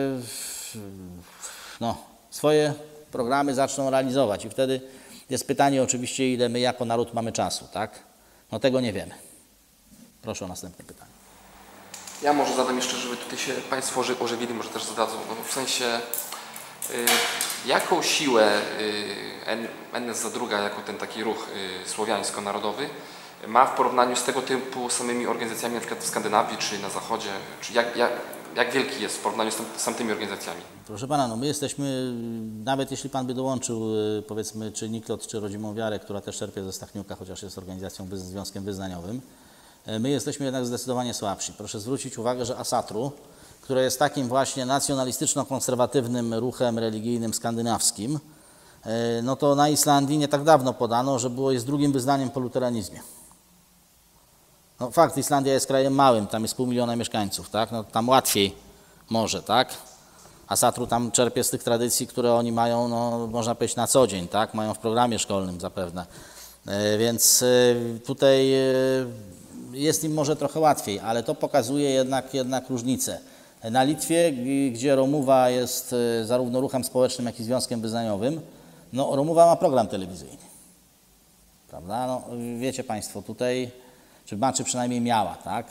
no, swoje programy zaczną realizować. I wtedy jest pytanie oczywiście, ile my jako naród mamy czasu, tak? No tego nie wiemy. Proszę o następne pytanie. Ja może zadam jeszcze, żeby tutaj się Państwo ożywili, może też zadadzą. No, w sensie, y, jaką siłę y, N S Z druga, jako ten taki ruch y, słowiańsko-narodowy, ma w porównaniu z tego typu samymi organizacjami, na przykład w Skandynawii czy na Zachodzie? Czy jak, jak, jak wielki jest w porównaniu z, tym, z tamtymi organizacjami? Proszę Pana, no my jesteśmy, nawet jeśli Pan by dołączył, powiedzmy, czy Niklot, czy Rodzimą Wiarę, która też czerpie ze Stachniuka, chociaż jest organizacją, związkiem wyznaniowym, my jesteśmy jednak zdecydowanie słabsi. Proszę zwrócić uwagę, że Asatru, które jest takim właśnie nacjonalistyczno-konserwatywnym ruchem religijnym skandynawskim, no to na Islandii nie tak dawno podano, że było jest drugim wyznaniem po luteranizmie. No fakt, Islandia jest krajem małym, tam jest pół miliona mieszkańców, tak? No tam łatwiej może, tak? a Satru tam czerpie z tych tradycji, które oni mają, no, można powiedzieć, na co dzień, tak? Mają w programie szkolnym zapewne. Więc tutaj jest im może trochę łatwiej, ale to pokazuje jednak, jednak różnicę. Na Litwie, gdzie Romuwa jest zarówno ruchem społecznym, jak i związkiem wyznaniowym, no Romuwa ma program telewizyjny, prawda? No, wiecie Państwo, tutaj, czy znaczy przynajmniej miała, tak?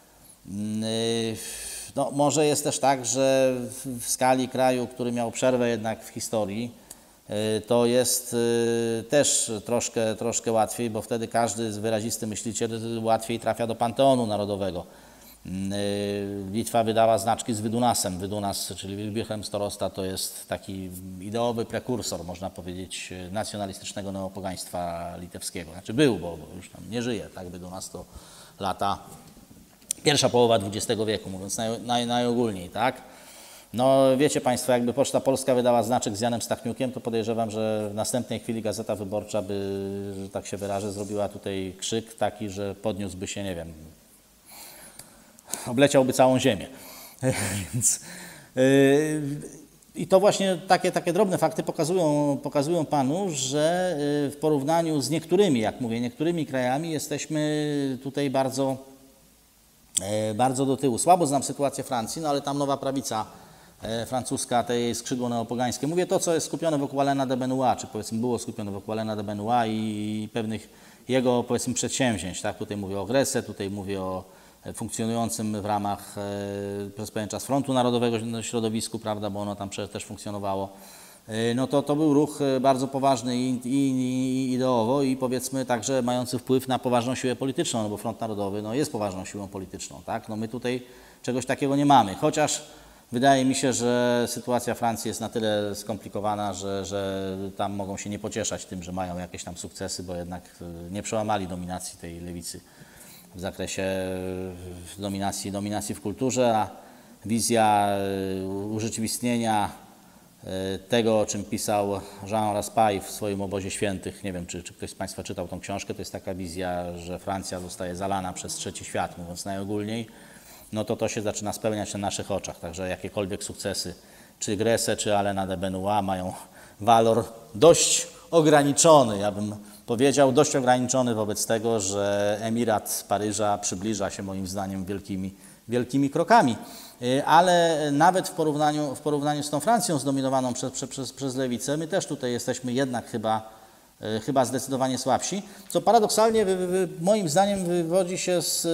No, może jest też tak, że w skali kraju, który miał przerwę jednak w historii, to jest też troszkę, troszkę łatwiej, bo wtedy każdy wyrazisty myśliciel łatwiej trafia do Panteonu Narodowego. Litwa wydała znaczki z Wydunasem. Wydunas, czyli Wilhelm Starosta, to jest taki ideowy prekursor, można powiedzieć, nacjonalistycznego neopogaństwa litewskiego. Znaczy był, bo, bo już tam nie żyje, tak? Wydunas to lata, pierwsza połowa dwudziestego wieku, mówiąc naj, naj, najogólniej, tak? No wiecie Państwo, jakby Poczta Polska wydała znaczek z Janem Stachniukiem, to podejrzewam, że w następnej chwili Gazeta Wyborcza by, że tak się wyrażę, zrobiła tutaj krzyk taki, że podniósłby się, nie wiem, obleciałby całą ziemię. Więc, yy, I to właśnie takie, takie drobne fakty pokazują, pokazują Panu, że yy, w porównaniu z niektórymi, jak mówię, niektórymi krajami jesteśmy tutaj bardzo, yy, bardzo do tyłu. Słabo znam sytuację Francji, no ale tam nowa prawica yy, francuska, te jej skrzydło neopogańskie. Mówię to, co jest skupione wokół Alaina de Benoît, czy powiedzmy było skupione wokół Alaina de Benoît i, i pewnych jego, powiedzmy, przedsięwzięć. Tak? Tutaj mówię o Gresce, tutaj mówię o funkcjonującym w ramach e, przez pewien czas Frontu Narodowego środowisku, prawda, bo ono tam przecież też funkcjonowało. E, no to, to był ruch bardzo poważny i, i, i ideowo i powiedzmy także mający wpływ na poważną siłę polityczną, no bo Front Narodowy no, jest poważną siłą polityczną, tak? No my tutaj czegoś takiego nie mamy, chociaż wydaje mi się, że sytuacja Francji jest na tyle skomplikowana, że, że tam mogą się nie pocieszać tym, że mają jakieś tam sukcesy, bo jednak nie przełamali dominacji tej lewicy w zakresie dominacji, dominacji w kulturze, a wizja urzeczywistnienia tego, o czym pisał Jean Raspail w swoim Obozie Świętych, nie wiem, czy, czy ktoś z Państwa czytał tą książkę, to jest taka wizja, że Francja zostaje zalana przez trzeci świat, mówiąc najogólniej, no to to się zaczyna spełniać na naszych oczach, także jakiekolwiek sukcesy, czy Gresce, czy Alaina de Benoît mają walor dość ograniczony, ja bym powiedział, dość ograniczony wobec tego, że Emirat Paryża przybliża się moim zdaniem wielkimi, wielkimi krokami. Ale nawet w porównaniu, w porównaniu z tą Francją zdominowaną przez, przez, przez lewicę, my też tutaj jesteśmy jednak chyba, chyba zdecydowanie słabsi, co paradoksalnie wy, wy, moim zdaniem wywodzi się z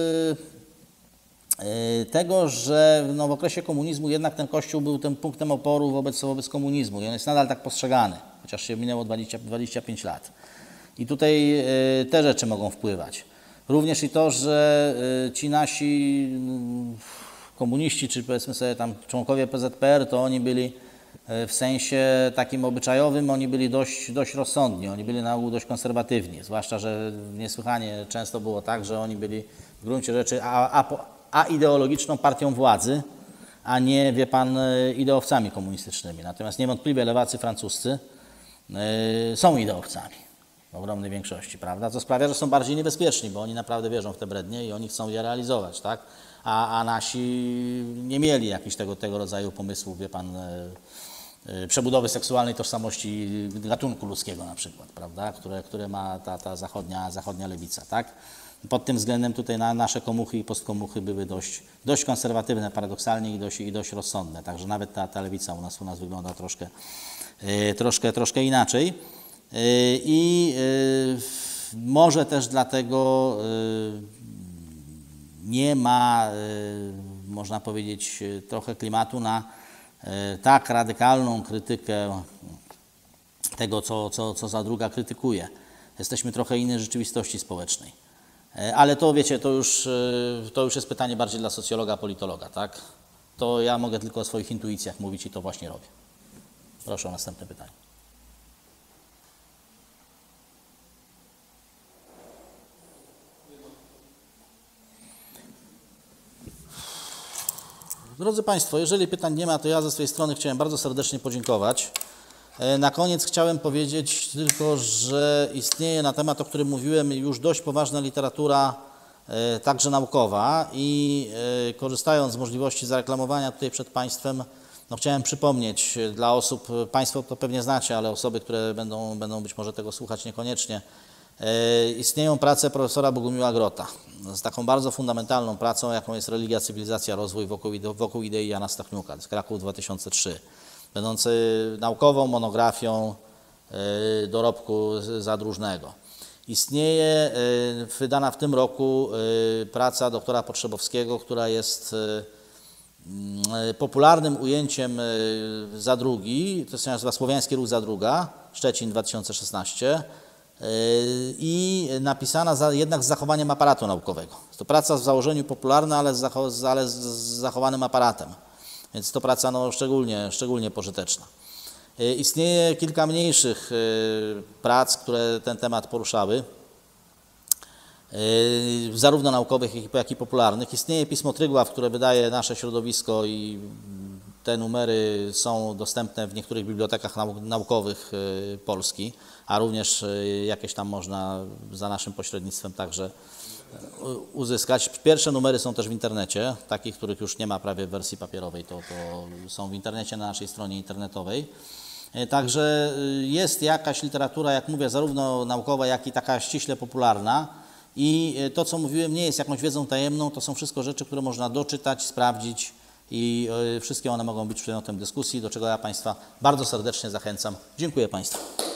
tego, że no, w okresie komunizmu jednak ten Kościół był tym punktem oporu wobec, wobec komunizmu i on jest nadal tak postrzegany, chociaż się minęło dwadzieścia, dwadzieścia pięć lat. I tutaj y, te rzeczy mogą wpływać. Również i to, że y, ci nasi y, komuniści, czy powiedzmy sobie tam członkowie P Z P R, to oni byli y, w sensie takim obyczajowym, oni byli dość, dość rozsądni, oni byli na ogół dość konserwatywni, zwłaszcza, że niesłychanie często było tak, że oni byli w gruncie rzeczy a, a, a ideologiczną partią władzy, a nie, wie Pan, ideowcami komunistycznymi. Natomiast niewątpliwie lewacy francuscy y, są ideowcami. W ogromnej większości, prawda? Co sprawia, że są bardziej niebezpieczni, bo oni naprawdę wierzą w te brednie i oni chcą je realizować, tak? A, a nasi nie mieli jakichś tego, tego rodzaju pomysłów, wie Pan, e, e, przebudowy seksualnej tożsamości gatunku ludzkiego na przykład, prawda? Które, które ma ta, ta zachodnia, zachodnia lewica, tak? Pod tym względem tutaj na nasze komuchy i postkomuchy były dość, dość konserwatywne paradoksalnie i dość, i dość rozsądne, także nawet ta, ta lewica u nas, u nas wygląda troszkę, e, troszkę, troszkę inaczej. I może też dlatego nie ma, można powiedzieć, trochę klimatu na tak radykalną krytykę tego, co, co, co za druga krytykuje. Jesteśmy trochę innej rzeczywistości społecznej. Ale to, wiecie, to już, to już jest pytanie bardziej dla socjologa, politologa, tak? To ja mogę tylko o swoich intuicjach mówić i to właśnie robię. Proszę o następne pytanie. Drodzy Państwo, jeżeli pytań nie ma, to ja ze swojej strony chciałem bardzo serdecznie podziękować. Na koniec chciałem powiedzieć tylko, że istnieje na temat, o którym mówiłem, już dość poważna literatura, także naukowa i korzystając z możliwości zareklamowania tutaj przed Państwem, no chciałem przypomnieć dla osób, Państwo to pewnie znacie, ale osoby, które będą, będą być może tego słuchać niekoniecznie, e, istnieją prace profesora Bogumiła Grota z taką bardzo fundamentalną pracą, jaką jest Religia, cywilizacja, rozwój wokół, wokół idei Jana Stachniuka, to jest Kraków dwa tysiące trzy, będący naukową monografią e, dorobku Zadróżnego. Istnieje y, wydana w tym roku y, praca doktora Potrzebowskiego, która jest y, y, popularnym ujęciem y, Zadrugi, to się nazywa Słowiański Ruch Zadruga, Szczecin dwa tysiące szesnaście y, i napisana za, jednak z zachowaniem aparatu naukowego. To praca w założeniu popularna, ale z, zacho ale z, z zachowanym aparatem, więc to praca no, szczególnie, szczególnie pożyteczna. Istnieje kilka mniejszych prac, które ten temat poruszały, zarówno naukowych, jak i popularnych. Istnieje pismo Trygław, które wydaje nasze środowisko i te numery są dostępne w niektórych bibliotekach naukowych Polski, a również jakieś tam można za naszym pośrednictwem także uzyskać. Pierwsze numery są też w internecie, takich, których już nie ma prawie w wersji papierowej, to, to są w internecie na naszej stronie internetowej. Także jest jakaś literatura, jak mówię, zarówno naukowa, jak i taka ściśle popularna i to, co mówiłem, nie jest jakąś wiedzą tajemną, to są wszystko rzeczy, które można doczytać, sprawdzić i wszystkie one mogą być przedmiotem dyskusji, do czego ja Państwa bardzo serdecznie zachęcam. Dziękuję Państwu.